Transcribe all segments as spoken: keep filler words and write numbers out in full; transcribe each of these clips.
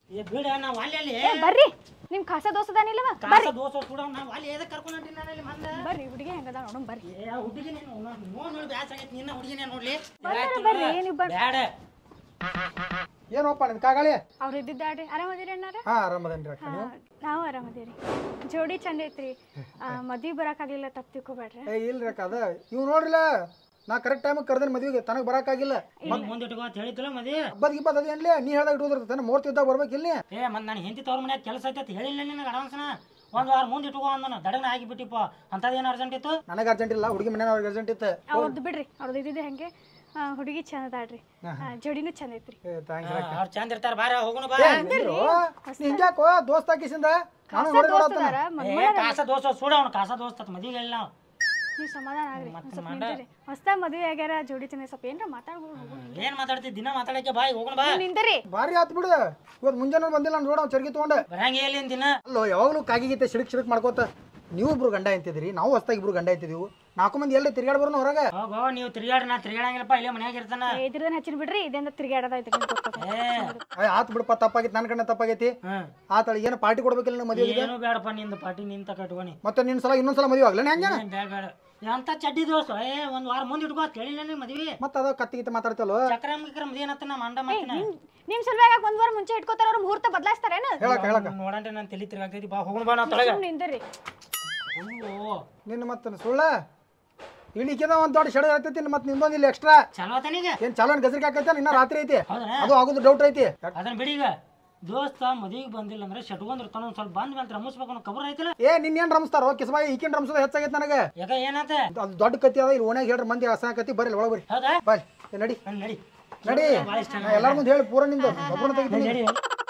ಏ ಬಿಡ ನಾ ವಾಲ್ಯಲ್ಲಿ ಬರ್ರಿ ನಿಮ್ ಖಾಸ ದೋಸ್ತ ಅದಾನಿಲ್ಲವ ಕಾಸ ದೋಸ್ತ ಕೂಡ ನಾ ವಾಲಿ ಎದಕ್ಕೆ ಕರ್ಕೊಂಡು ಹೊಂಟಿನಿ ನಾನು ಇಲ್ಲಿ ಮಂದ ಬರ್ರಿ ಹುಡುಗಿ ಹೆಂಗದ ನೋಡೋಣ ಬರ್ರಿ ಏ ಹುಡುಗಿ ನೀನು ನೋಡ್ ನೋಡಿ ಬ್ಯಾಸ ಆಗೈತಿ ನಿನ್ನ ಹುಡುಗಿನೇ ನೋಡ್ಲಿ ಬರ್ರಿ ನೀವು ಬರ್ರಿ ಬ್ಯಾಡ ಏನೋಪ್ಪ ನಿನ್ ಕಾಗಾಳಿ ಅವ್ರು ಇದ್ದಿದ್ದಾಡ್ರಿ ಆರಾಮದಿರಿ ಅಣ್ಣಾರ ಹಾ ಆರಾಮದೇನ್ರಿ ಅಕ್ಕ ನೀವು ನಾವು ಆರಾಮದಿರಿ ಜೋಡಿ ಚಂದ ಐತ್ರಿ ಮದ್ವಿ ಬರಾಕಾಗ್ಲಿಲ್ಲ ತಪ್ಪು ತಿಳ್ಕೊಬೇಡ್ರಿ ಏ ಇಲ್ರಿ ಅಕ್ಕ ಅದ ಇವ್ ನೋಡ್ರಿಲ್ಲ ನಾ ಕರೆಕ್ಟ್ ಟೈಮ್ ಕರ್ದೇನೆ ಮದ್ವಿಗೆ ತನಗ್ ಬರಾಕಾಗಿಲ್ಲ ಮುಂದೆ ಇಟ್ಕೋ ಅಂತ ಹೇಳಿದ್ದಿಲ್ಲ ಮದಿ ಹಬ್ಬದ ಗಿಬ್ಬದ ಅದೇನ್ಲಿ ನೀ ಹೇಳ್ದಾಗ ಇಟ್ಕೋದಿರ್ತಾನೆ ಮೂರ್ತಿ ಇದ್ದಾಗ ಬರ್ಬೇಕಿಲ್ಲ ಏ ಮತ್ ನಾನು ಹೆಂಡತಿ ತವ್ರ ಮನ್ಯಾಗ ಕೆಲಸ ಐತೆ ಹೇಳಿಲ್ಲ ನಿನಗೆ ಅಡ್ವಾನ್ಸ್ನ ಒಂದ್ ವಾರ ಮುಂದೆ ಇಟ್ಕೋ ಅಂದನ ದಡನ ಆಗಿಬಿಟ್ಟಿಪ್ಪ ಅಂತದೇನು ಅರ್ಜೆಂಟ್ ಇತ್ತು ನನಗೆ ಅರ್ಜೆಂಟ್ ಇಲ್ಲ ಹುಡುಗಿ ಮನೆ ಅವ್ರಿಗೆ ಅರ್ಜೆಂಟ್ ಇತ್ತು ಅವ್ರದ್ದು ಬಿಡ್ರಿ ಅವ್ರದ್ದು ಇದ್ದಿದ್ದೆ ಹಂಗೆ ಹುಡುಗಿ ಚಂದ ಅದಾಳ್ರಿ ಜೋಡಿನೂ ಚಂದ ಐತ್ರಿ ಅವ್ರು ಚಂದ ಇರ್ತಾರ ಬಾರ ಹೋಗೋಣ ಬಾ ಹಿಂಗ್ಯಾಕೋ ದೋಸ್ತ ಹಾಕಿಸಿಂದ ನಾನು ನೋಡಿ ಕಾಸ ದೋಸ್ತ ಸುಡ ಅವ್ನು ಕಾಸ ದೋಸ್ತ ಮದ್ವಿಗೆ ಹೇಳಿ ನಾವು ನೀವು ಸಮಾಧಾನ ಆಗ್ರಿ ಸ್ವಲ್ಪ ನಿಂದ್ರಿ ಹೊಸ್ತಾಗ ಮದುವೆ ಆಗ್ಯಾರ ಜೋಡಿ ಚಂದ ಸ್ವಲ್ಪ ಏನ್ರ ಮಾತಾಡ್ಬೋದು ಏನ್ ಮಾತಾಡ್ತಿ ದಿನ ಮಾತಾಡಕ್ಕೆ ಬಾಯ್ ಹೋಗೋಣ ಬಾ ನಿಂದ್ರಿ ಭಾರಿ ಆತ್ ಬಿಡು ಇವತ್ತು ಮುಂಜಾನೆ ಬಂದಿಲ್ಲ ನಾನು ನೋಡ ಚರ್ಗಿ ತಗೊಂಡೆ ಬರಂಗೆ ಎಲ್ಲಿ ದಿನ ಅಲ್ಲೋ ಯಾವಾಗಲೂ ಕಾಗಿಗೀತೆ ಸಿಡಕ್ ಸಿಡಕ್ ಮಾಡ್ಕೋತ ನೀವು ಇಬ್ರು ಗಂಡ ಅಂತಿದ್ರಿ ನಾವು ಹೊಸ್ತಾಗಿ ಇಬ್ರು ಗಂಡ ಅಂತಿದೀವಿ ನಾಲ್ಕು ಮಂದಿ ಎಲ್ಲ ತಿರ್ಗಾಡ್ ಬರೋಣ ಹೊರಗೆ ಹೋಗೋ ನೀವು ತಿರ್ಗಾಡ ನಾ ತಿರ್ಗಾಡಂಗಿಲ್ಲಪ್ಪ ಇಲ್ಲೇ ಮನ್ಯಾಗ ಇರ್ತಾನ ಇದ್ರದನ್ನ ಹಚ್ಚಿನ ಬಿಡ್ರಿ ಇದೆಂದ ತಿರ್ಗಾಡೋದೈತಿ ಆತ್ ಬಿಡಪ್ಪ ತಪ್ಪಾಗೈತಿ ನನ್ನ ಕಣ್ಣ ತಪ್ಪಾಗೈತಿ ಆತಳ ಏನು ಪಾರ್ಟಿ ಕೊಡ್ಬೇಕಿಲ್ಲ ನಮ್ಮ ಮದುವೆಗೆ ಏನು ಬೇಡಪ್ಪ ನಿಂದ ಪಾಟಿ ನಿಂತ ಕಟ್ಕೊನಿ ಮತ್ತೆ ನಿನ್ ಸಲ ಇನ್ನೊಂದ್ಸಲ ಮದುವೆ ಆಗ್ಲ ಹೆಂಗ ಬೇಡ ಬೇಡ ಅಂತ ಚಡ್ಡಿ ದೋಸ್ತ ಏ ಒಂದ್ ವಾರ ಮುಂದೆ ಇಟ್ಕೋ ಕೇಳಿಲ್ಲ ನೀ ಮದ್ವಿ ಮತ್ತೆ ಅದ ಕತ್ತಿಗಿತ್ತ ಮಾತಾಡ್ತಲ್ವ ಚಕ್ರಮ್ ಗಿಕ್ರಮ್ ಏನತ್ತ ನಾ ಮಂಡ ಮಾಡ್ತೀನಿ ನಿಮ್ ಸಲುವಾಗಿ ಒಂದ್ ವಾರ ಮುಂಚೆ ಇಟ್ಕೋತಾರ ಅವ್ರ ಮುಹೂರ್ತ ಬದಲಾಯಿಸ್ತಾರೇನು ಹೇಳಕ ಹೇಳಕ ನೋಡಂటే ನಾನು ತಲೆ ತಿರ್ಗಾಗ್ತೈತಿ ಬಾ ಹೋಗೋಣ ಬಾ ನಾವು ತೊಳಗ ನಿಂದ್ರಿ ನಿನ್ನ ಮತ್ತೆ ಸುಳ್ಳ ಇಳಿಕೆದ ಒಂದ್ ದೊಡ್ಡ ಶೆಡ್ ಆಗ್ತೈತಿ ಮತ್ತೆ ನಿಂದೊಂದು ಇಲ್ಲಿ ಎಕ್ಸ್ಟ್ರಾ ಚಲೋ ಆತನೀಗ ಏನ್ ಚಾಲೋನ್ ಗಜರಿಕೆ ಹಾಕೈತೆ ಇನ್ನ ರಾತ್ರಿ ಐತಿ ಹೌದಾ ಅದು ಆಗೋದು ಡೌಟ್ ಐತಿ ಅದನ್ನ ಬಿಡಿ ಈಗ ದೋಸ್ತ ಮದುವೆಗೆ ಬಂದಿಲ್ಲ ಅಂದ್ರೆ ಶಟ್ಕೊಂಡಿರ್ತಾನ ಒಂದ್ ಸ್ವಲ್ಪ ಬಂದ್ ಬಂದ್ ರಮಿಸ್ಬೇಕು ಅನ್ನೋ ಕಬರ್ ಐತಿಲ್ಲ ಏ ನಿನ್ನೇನ್ ರಮಿಸ್ತಾರೋ ಕಿಸ್ಬಾಯಿ ಈಕಿನ್ ರಮಿಸೋದು ಹೆಚ್ಚಾಗೈತೆ ನನಗೆ ಯಾಕ ಏನಾತ ಅದು ದೊಡ್ಡ ಕತ್ತಿ ಅದ ಇಲ್ಲಿ ಓಣ್ಯಾಗ ಹೇಳ್ರಿ ಮಂದಿ ಹಸ ಕತ್ತಿ ಬರ್ರಿ ಒಳಗೆ ಬರ್ರಿ ಹೌದಾ ಬಾಯ್ ನಡಿ ನಡಿ ನಡಿ ಎಲ್ಲಾರ ಮುಂದೆ ಹೇಳಿ ಪೂರ ನಿಂದು ಒಬ್ಬರನ್ನ ತೆಗಿತೀನಿ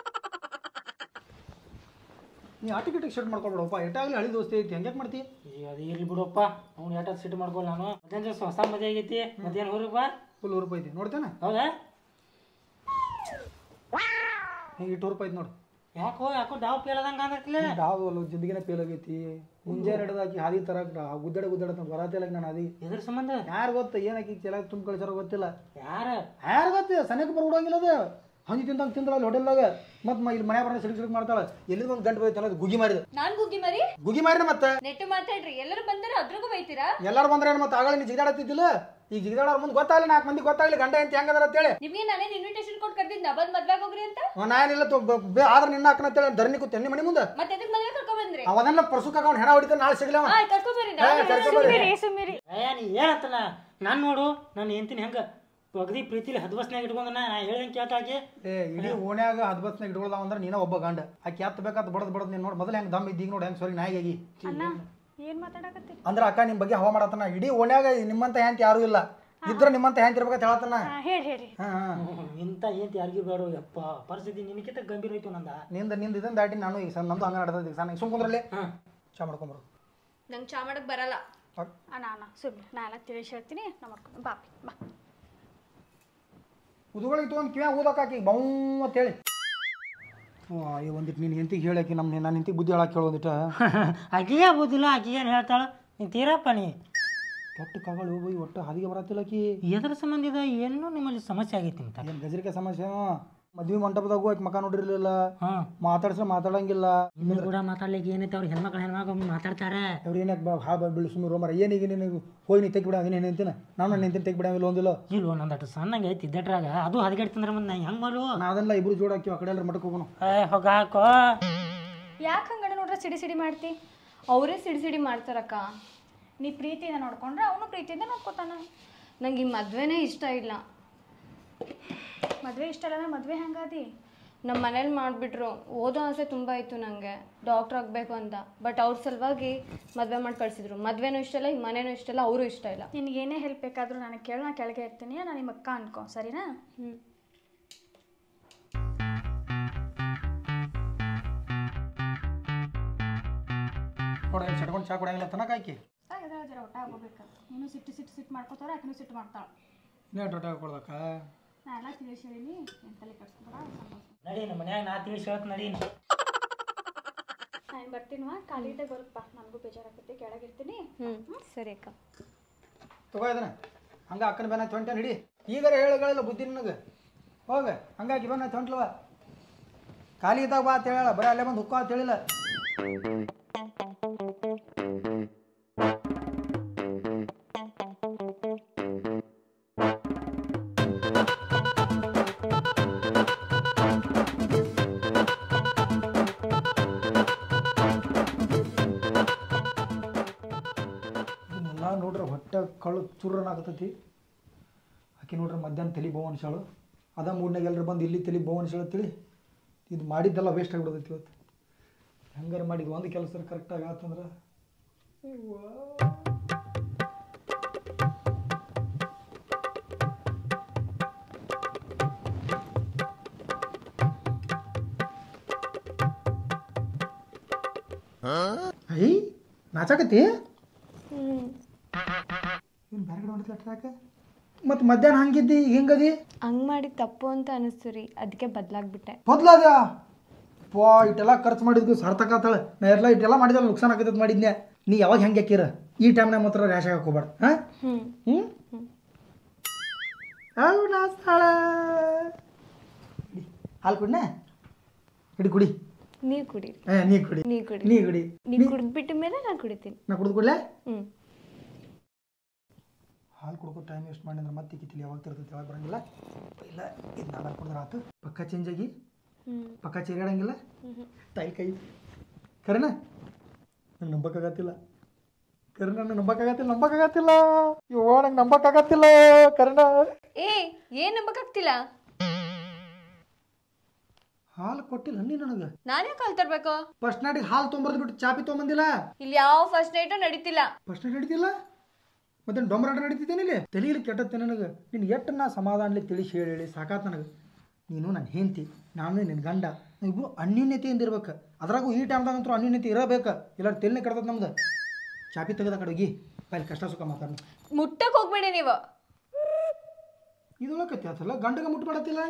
ನೀ ಆಟಿ ಗಿಟಿಗೆ ಶೆಡ್ ಮಾಡ್ಕೊಬೇಡಪ್ಪ ಎಟ್ಟಾಗ್ಲಿ ಹಳಿ ದೋಸ್ತಿ ಐತಿ ಹೆಂಗ್ಯಾಕ್ ಮಾಡ್ತಿ ಈಗ ಅದು ಇರ್ಲಿ ಬಿಡಪ್ಪ ಅವ್ನು ಎಟ್ಟ ಸಿಟ್ಟು ಮಾಡ್ಕೊಲ್ಲ ನಾನು ಮಧ್ಯಾಹ್ನ ದಿವಸ ಹೊಸ ಮದುವೆ ಆಗೈತಿ ಮಧ್ಯಾಹ್ನ ಊರಿಗೆ ಫುಲ್ ನೂರು ರೂಪಾಯಿ ಐತಿ ನೋಡ್ತೇನೆ ಹೌದಾ ಹಿಂಗೆ ಇಟ್ಟು ರೂಪಾಯಿ ಐತಿ ನೋಡು ಯಾಕೋ ಯಾಕೋ ಡಾವ್ ಪೇಲದಂಗ ಅಂದಿಲ್ಲ ಡಾವ್ ಅಲ್ಲ ಜಿಂದಗಿನ ಫೇಲ್ ಆಗೈತಿ ಮುಂಜಾನೆ ಹಿಡಿದಾಕಿ ಹಾದಿ ತರಕ್ ಗುದ್ದಾಡ ಗುದ್ದಾಡ ಬರತ್ತಿಲ್ಲ ನಾನು ಹಾದಿ ಎದ್ರ ಸಂಬಂಧ ಯಾರು ಗೊತ್ತ ಏನಾಕಿ ಚೆಲಾಗ ತುಂಬ ಕಳಿಸಾರ ಗೊತ್ತಿಲ್ಲ ಯಾರ ಯಾರು ಗೊತ್ತ ಸನಿಯಕ್ಕೆ ಬರ್ಬಿಡಂಗಿಲ್ಲ ಅದು ಹಂದಿ ತಿಂದಂಗೆ ತಿಂದ್ರ ಅಲ್ಲಿ ಹೋಟೆಲ್ದಾಗ ಮತ್ತೆ ಇಲ್ಲಿ ಮನೆ ಬರೋಣ ಸಿಡಿಕ್ ಸಿಡಿಕ್ ಮಾಡ್ತಾಳೆ ಎಲ್ಲಿಂದ ಒಂದು ಗಂಟೆ ಬೈತಲ್ಲ ಗುಗಿ ಮಾರಿದ ನಾನ್ ಗುಗ್ಗಿ ಮರಿ ಗುಗಿ ಮಾರಿನ ಮತ್ತೆ ನೆಟ್ಟು ಮಾತಾಡ್ರಿ ಎಲ್ಲರೂ ಬಂದಾರ ಅದ್ರಾಗೂ ಬೈತೀರಾ ಎಲ್ಲಾರು ಬಂದ್ರೆ ಮತ್ತೆ ಆಗಳ ನೀ ಜಿಗಾಡತ್ತಿದ್ದಿಲ್ಲ ಈಗ ಜಿಗಾಡೋರ್ ಮುಂದೆ ಗೊತ್ತಾಗಲಿ ನಾಲ್ಕು ಮಂದಿ ಗೊತ್ತಾಗಲಿ ಗಂಡ ಅಂತ ಹೆಂಗದಾರ ಅಂತೇಳಿ ನಿಮ್ಗೆ ನಾನೇನ್ ಇನ್ವಿಟೇಷನ್ ಕೊಟ್ಟು ಕರ್ದಿದ್ ನಾ ಬಂದ್ ಮದ್ವೆಗ್ ಹೋಗ್ರಿ ಅಂತ ನಾನಿಲ್ಲ ಆದ್ರೆ ನಿನ್ನ ಹಾಕನ ಅಂತೇಳಿ ಧರಣಿ ಕೂತ ನಿಮ್ಮ ಮನೆ ಮುಂದೆ ಮತ್ತೆ ಅದಕ್ಕೆ ಮದ್ವೆ ಕರ್ಕೊಂಡ್ ಬಂದ್ರಿ ಅವನೆಲ್ಲ ಪರ್ಸುಕಾಗ ಅವ್ನು ಹೆಣ ಹೊಡಿತಾನೆ ನಾಳೆ ಸಿಗಲಿ ಅವ ಹಾ ಕರ್ಕೊಂಡ್ ಬರ್ರಿ ಸುಮ್ಮಿರಿ ಏ ನೀ ಏನಂತಲ್ಲ ನಾನು ನೋಡು ನಾನು ಎಂತೀನಿ ಹೆಂಗ ಅಗದಿ ಪ್ರೀತಿಲಿ ಹದ್ವಸ್ನಾಗ ಇಟ್ಕೊಂಡ ನಾ ಹೇಳ್ದಂಗೆ ಕೇಳ್ತಾಕಿ ಏ ಇಡೀ ಓಣ್ಯಾಗ ಹದ್ಬತ್ನಾಗ ಇಟ್ಕೊಳ್ದಾವ ಅಂದ್ರೆ ನೀನ ಒಬ್ಬ ಗಂಡ ಆಕೆ ಎತ್ತ ಬೇಕಾದ ಬಡದ್ ಬಡದ್ ನೀನು ನೋಡಿ ಮೊದಲು ಹೆಂಗೆ ದಮ್ ಇದ್ದೀಗ ನೋಡಿ ಹೆಂಗೆ ಸರಿ ನಾಯಿಗಾಗಿ ಅಣ್ಣ ಏನ್ ಮಾತಾಡಕತ್ತೀರಿ ಅಂದ್ರೆ ಅಕ್ಕ ನಿಮ್ಮ ಬಗ್ಗೆ ಹವಾ ಮಾಡತ್ತನ ಇಡೀ ಓಣ್ಯಾಗ ನಿಮ್ಮಂತ ಹೆಂತ ಯಾರು ಇಲ್ಲ ಇದ್ರ ನಿಮ್ಮಂತ ಹೆಂತ ಇರ್ಬೇಕಂತ ಹೇಳತ್ತನ ಹೇಳಿ ಹೇಳಿ ಇಂಥ ಏಂತ ಯಾರಿಗೂ ಬೇಡ ಯಪ್ಪ ಪರಿಸ್ಥಿತಿ ನಿನಕಿಂತ ಗಂಭೀರ ಐತು ನಂದ ನಿಂದ ನಿಂದ ಇದನ್ನ ದಾಟಿ ನಾನು ಈಗ ನಮ್ದು ಹಂಗ ನಡ್ದದ ಈಗ ಸಣ್ಣ ಸುಮ್ಕೊಂಡ್ರಲ್ಲಿ ಚಾ ಮಾಡ್ಕೊಂಬರು ನಂಗೆ ಚಾ ಮಾಡಕ್ ಬರಲ್ಲ ಅಣ್ಣ ಅಣ್ಣ ಸುಮ್ಮನೆ ನಾ ಎಲ್ಲ ತಿಳಿಸಿ ಹೇಳ್ತೀನಿ ನಾ ಮಾಡ್ಕೊಂಡು ಬಾಪಿ ಬಾ ಉದುಗಳಿಗೆ ತೊಗೊಂಡು ಕಿವ್ಯಾ ಓದಕ್ಕಾಕಿ ಬೌ ಅಂತೇಳಿ ಈ ಒಂದಿಟ್ಟು ನೀನು ಹೆಂತಿಗೆ ಹೇಳಾಕಿ ನಮ್ಮ ನಾನು ಹೆಂತಿಗೆ ಬುದ್ಧಿ ಹೇಳಕ್ಕೆ ಹೇಳೋದಿಟ್ಟ ಆಕಿಗೆ ಆಗೋದಿಲ್ಲ ಆಕಿಗೆ ಏನು ಹೇಳ್ತಾಳ ನೀನು ತೀರಪ್ಪ ನೀ ಕೆಟ್ಟ ಕಾಗಳು ಹೋಗಿ ಒಟ್ಟು ಹಾದಿಗೆ ಬರತ್ತಿಲ್ಲಕಿ ಎದ್ರ ಸಂಬಂಧ ಇದೆ ಏನೋ ನಿಮ್ಮಲ್ಲಿ ಸಮಸ್ಯೆ ಆಗೈತಿ ಅಂತ ಏನು ಗಜರಿಕೆ ಸಮಸ್ಯೆ ಮದ್ವೆ ಮಂಟಪದಾಗೂ ಆಕೆ ಮಕ ನೋಡಿರ್ಲಿಲ್ಲ ಹಾಂ ಮಾತಾಡ್ಸ ಮಾತಾಡಂಗಿಲ್ಲ ಇನ್ನು ಕೂಡ ಮಾತಾಡ್ಲಿಕ್ಕೆ ಏನೈತೆ ಅವ್ರು ಹೆಣ್ಮಕ್ಳು ಹೆಣ್ಮಕ್ಳು ಮಾತಾಡ್ತಾರೆ ಅವ್ರು ಏನಕ್ಕೆ ಬಾ ಹಾ ಬೀಳು ಸುಮ್ಮನೆ ರೋಮರ ಏನೀಗ ನಿನಗೆ ಹೋಗಿ ನೀ ತೆಗಿಬಿಡ ನೀನು ನೆಂತಿನ ನಾನು ನೆಂತಿನ ತೆಗಿಬಿಡಂಗಿಲ್ಲ ಒಂದಿಲ್ಲ ಇಲ್ವೋ ನಂದಟ್ಟು ಸಣ್ಣಂಗೆ ಐತಿ ಇದ್ದಟ್ರಾಗ ಅದು ಹದಗೆಡ್ತಂದ್ರೆ ಮತ್ತೆ ನಾ ಹೆಂಗೆ ಮಾಡು ನಾ ಅದೆಲ್ಲ ಇಬ್ರು ಜೋಡ ಹಾಕಿ ಆ ಕಡೆ ಎಲ್ಲರೂ ಮಠಕ್ಕೆ ಹೋಗೋಣ ಏ ಹೋಗ ಹಾಕೋ ಯಾಕೆ ಹಂಗಡೆ ನೋಡ್ರೆ ಸಿಡಿ ಸಿಡಿ ಮಾಡ್ತಿ ಅವರೇ ಸಿಡಿ ಸಿಡಿ ಮಾಡ್ತಾರಕ್ಕ ನೀ ಪ್ರೀತಿಯಿಂದ ನೋಡ್ಕೊಂಡ್ರೆ ಅವನು ಪ್ರೀತಿಯಿಂದ ನೋಡ್ಕೊತಾನ ನಂಗೆ ಈ ಮದ್ವೆನೇ ಇಷ್ಟ ಇಲ್ಲ ಮದುವೆ ಇಷ್ಟ ಇಲ್ಲ ಮದುವೆ ಹೆಂಗಾದಿ ನಮ್ಮ ಮನೇಲಿ ಮಾಡಿಬಿಟ್ರು ಓದೋ ಆಸೆ ತುಂಬ ಇತ್ತು ನನಗೆ ಡಾಕ್ಟ್ರ್ ಆಗಬೇಕು ಅಂತ ಬಟ್ ಅವ್ರ ಸಲುವಾಗಿ ಮದುವೆ ಮಾಡಿ ಕಳಿಸಿದ್ರು ಮದುವೆನೂ ಇಷ್ಟ ಇಲ್ಲ ಈ ಮನೇನೂ ಇಷ್ಟ ಇಲ್ಲ ಅವರು ಇಷ್ಟ ಇಲ್ಲ ನಿನಗೆ ಏನೇ ಹೆಲ್ಪ್ ಬೇಕಾದರೂ ನನಗೆ ಕೇಳು ನಾ ಕೆಳಗೆ ಇರ್ತೀನಿ ನಾನು ನಿಮ್ಮ ಅಕ್ಕ ಅನ್ಕೋ ಸರಿನಾ ಹ್ಞೂ ನೋಡ ಚಟ್ಕೊಂಡು ಚಾ ಕೊಡಂಗಿಲ್ಲ ತನಕ ಹಾಕಿ ಜರ ಊಟ ಆಗೋಬೇಕು ನೀನು ಸಿಟ್ಟು ಸಿಟ್ಟು ಸಿಟ್ಟು ಮಾಡ್ಕೋತಾರ ಆಕಿನೂ ಸಿಟ್ಟು ಮಾಡ್ತಾಳೆ ನೀ ಊಟ ಕೊಡ್ದಕ್ಕ ನಾ ಎಲ್ಲ ತಿಳಿಸಿ ಹೇಳೀನಿ ಎಂತಲ್ಲಿ ಕಟ್ಸ್ಕೊಬೇಡ ನಡಿ ನಮ್ಮ ಮನ್ಯಾಗ ನಾ ತಿಳಿಸಿ ಹೇಳ್ತ ನಡಿ ನಾನು ಬರ್ತೀನಿವಾ ಖಾಲಿ ಇದ್ದಾಗ ಬರುತ್ತಪ್ಪ ನನಗೂ ಬೇಜಾರಾಗುತ್ತೆ ಕೆಳಗಿರ್ತೀನಿ ಹ್ಞೂ ಸರಿ ಅಕ್ಕ ತಗೋ ಇದನ್ನ ಹಂಗೆ ಅಕ್ಕನ ಬೆನ್ನ ತೊಂಟ ನಡಿ ಈಗಾರ ಹೇಳಗಳಿಲ್ಲ ಬುದ್ಧಿ ನನಗೆ ಹೋಗ ಹಂಗಾಗಿ ಬೆನ್ನ ತೊಂಟ್ಲವ ಖಾಲಿ ಇದ್ದಾಗ ಬಾ ಅಂತ ಹೇಳಲ್ಲ, ಬರೀ ಅಲ್ಲೇ ಬಂದು ಹುಕ್ಕ ಅಂತ ಹೇಳಿಲ್ಲ. ಇದನ್ನೆಲ್ಲ ನೋಡ್ರೆ ಹೊಟ್ಟೆ ಕಳು ಚುರ್ರನಾಗತೈತಿ. ಆಕೆ ನೋಡ್ರೆ ಮಧ್ಯಾಹ್ನ ತಲೆ ಬೋವ್ ಅನ್ಸಾಳು. ಅದ ಮೂಡ್ನಾಗ ಎಲ್ಲರೂ ಬಂದು ಇಲ್ಲಿ ತಲೆ ಬೋವ್ ಅನ್ಸಾಳು ತಿಳಿ. ಇದು ಮಾಡಿದ್ದೆಲ್ಲ ವೇಸ್ಟ್ ಆಗಿಬಿಡ್ತೈತಿ ಇವತ್ತು. ಹೆಂಗಾರು ಮಾಡಿದ್ದು ಒಂದು ಕೆಲಸ ಕರೆಕ್ಟಾಗಿ ಆತಂದ್ರೆ ಐ ನಾಚಾಕತಿ ಏನು ಬೇರೆ ಕಡೆ ಹೊಂಟಿಲ್ಲ ಟ್ರ್ಯಾಕ. ಮತ್ತು ಮಧ್ಯಾಹ್ನ ಹಂಗಿದ್ದಿ ಈಗ ಹೆಂಗದಿ? ಹಂಗೆ ಮಾಡಿ ತಪ್ಪು ಅಂತ ಅನಿಸ್ತು ರೀ, ಅದಕ್ಕೆ ಬದಲಾಗ್ಬಿಟ್ಟೆ. ಬದಲಾದ ಪಾ ಇಟ್ಟೆಲ್ಲ ಖರ್ಚು ಮಾಡಿದ್ಕು ಸಾರ್ಥಕ ಆತಾಳೆ. ನಾ ಎಲ್ಲ ಇಟ್ಟೆಲ್ಲ ಮಾಡಿದ್ರೆ ನುಕ್ಸಾನ್ ಆಗತ್ತದ ಮಾಡಿದ್ನೆ. ನೀ ಯಾವಾಗ ಹೆಂಗೆ ಹಾಕಿರ ಈ ಟೈಮ್ನಾಗ ಮಾತ್ರ ರ್ಯಾಶ್ ಆಗಕ್ಕೆ ಹೋಗ್ಬೇಡ. ಹಾಂ ಹ್ಞೂ ಅವು ನಾಸ್ತಾಳ ಹಾಲು ಕುಡಿನ ಹಿಡಿ ಕುಡಿ. ನೀವು ಕುಡಿ. ಹಾಂ ನೀ ಕುಡಿ ನೀ ಕುಡಿ ನೀ ಕುಡಿ ನೀವು ಕುಡಿದ್ಬಿಟ್ಟ ಮೇಲೆ ನಾನು ಕುಡಿತೀನಿ. ನಾ ಕುಡಿದು ಕೊಡ್ಲೆ? ಹ್ಞೂ ಹಾಲು ಕುಡ್ಕೋ ಟೈಮ್ ವೇಸ್ಟ್ ಮಾಡಿದ್ರೆ ಮತ್ತೆ ಕಿತ್ತಿಲಿ ಯಾವಾಗ ತಿರ್ತೈತಿ ಯಾವಾಗ ಬರಂಗಿಲ್ಲ. ಇಲ್ಲ ಇದು ನಾಲ್ಕು ಕುಡಿದ್ರೆ ಆತು. ಪಕ್ಕ ಚೇಂಜ್ ಆಗಿ ಪಕ್ಕ ಚೇರಾಡಂಗಿಲ್ಲ. ತಾಯಿ ಕೈ ಕರೆನ ನಂಗೆ ನಂಬಕ್ಕಾಗತ್ತಿಲ್ಲ. ಕರೆ ನಂಗೆ ನಂಬಕ್ಕಾಗತ್ತಿಲ್ಲ ನಂಬಕ್ಕಾಗತ್ತಿಲ್ಲ ಇವ ನಂಗೆ ನಂಬಕ್ಕಾಗತ್ತಿಲ್ಲ ಕರೆನ. ಏ ಏನು ನಂಬಕ್ಕಾಗ್ತಿಲ್ಲ? ಹಾಲು ಕೊಟ್ಟಿಲ್ಲ ನೀ ನನಗೆ. ನಾನೇ ಕಾಲ್ ತರಬೇಕು. ಫಸ್ಟ್ ನೈಟಿಗೆ ಹಾಲು ತೊಗೊಂಬರ್ದು ಬಿಟ್ಟು ಚಾಪಿ ತೊಗೊಂಬಂದಿಲ್ಲ. ಇಲ್ಲಿ ಯಾವ ಫಸ್ಟ್ ನೈಟು ನಡೀತಿಲ್ಲ. ಫಸ್ಟ್ ನೈಟ್ ನಡೀತಿಲ್ಲ ಮತ್ತೆ ಡೊಂಬರಾಟ ನಡೀತಿದ್ದೇನೆ ಇಲ್ಲಿ. ತಲೆಯಲ್ಲಿ ಕೆಟ್ಟತ್ತೆ ನನಗೆ. ನೀನು ಎಷ್ಟು ನಾ ಸಮಾಧಾನಲಿ ತಿಳಿಸಿ ಹೇಳಿ ಹೇಳಿ ಸಾಕಾತ್ ನನಗೆ. ನೀನು ನನ್ನ ಹೆಂಡತಿ, ನಾನು ನಿನ್ನ ಗಂಡ, ಇಬ್ಬರು ಅನ್ಯೂನ್ಯತೆಯಿಂದ ಇರ್ಬೇಕು. ಅದ್ರಾಗೂ ಈ ಟೈಮ್ದಾಗಂತೂ ಅನ್ಯೂನ್ಯತೆ ಇರಬೇಕು. ಇಲ್ಲ ತಲೆನೇ ಕೆಡ್ತದೆ ನಮ್ದು. ಚಾಪಿ ತೆಗೆದ ಕಡೆ ಹೋಗಿ ಅಲ್ಲಿ ಕಷ್ಟ ಸುಖ ಮಾತಾಡ. ಮುಟ್ಟಕ್ಕೆ ಹೋಗ್ಬೇಡಿ ನೀವು. ಇದೊಳಕತ್ತಿ ಆತಲ್ಲ ಗಂಡಗೆ ಮುಟ್ಬೇಡತ್ತಿಲ್ಲ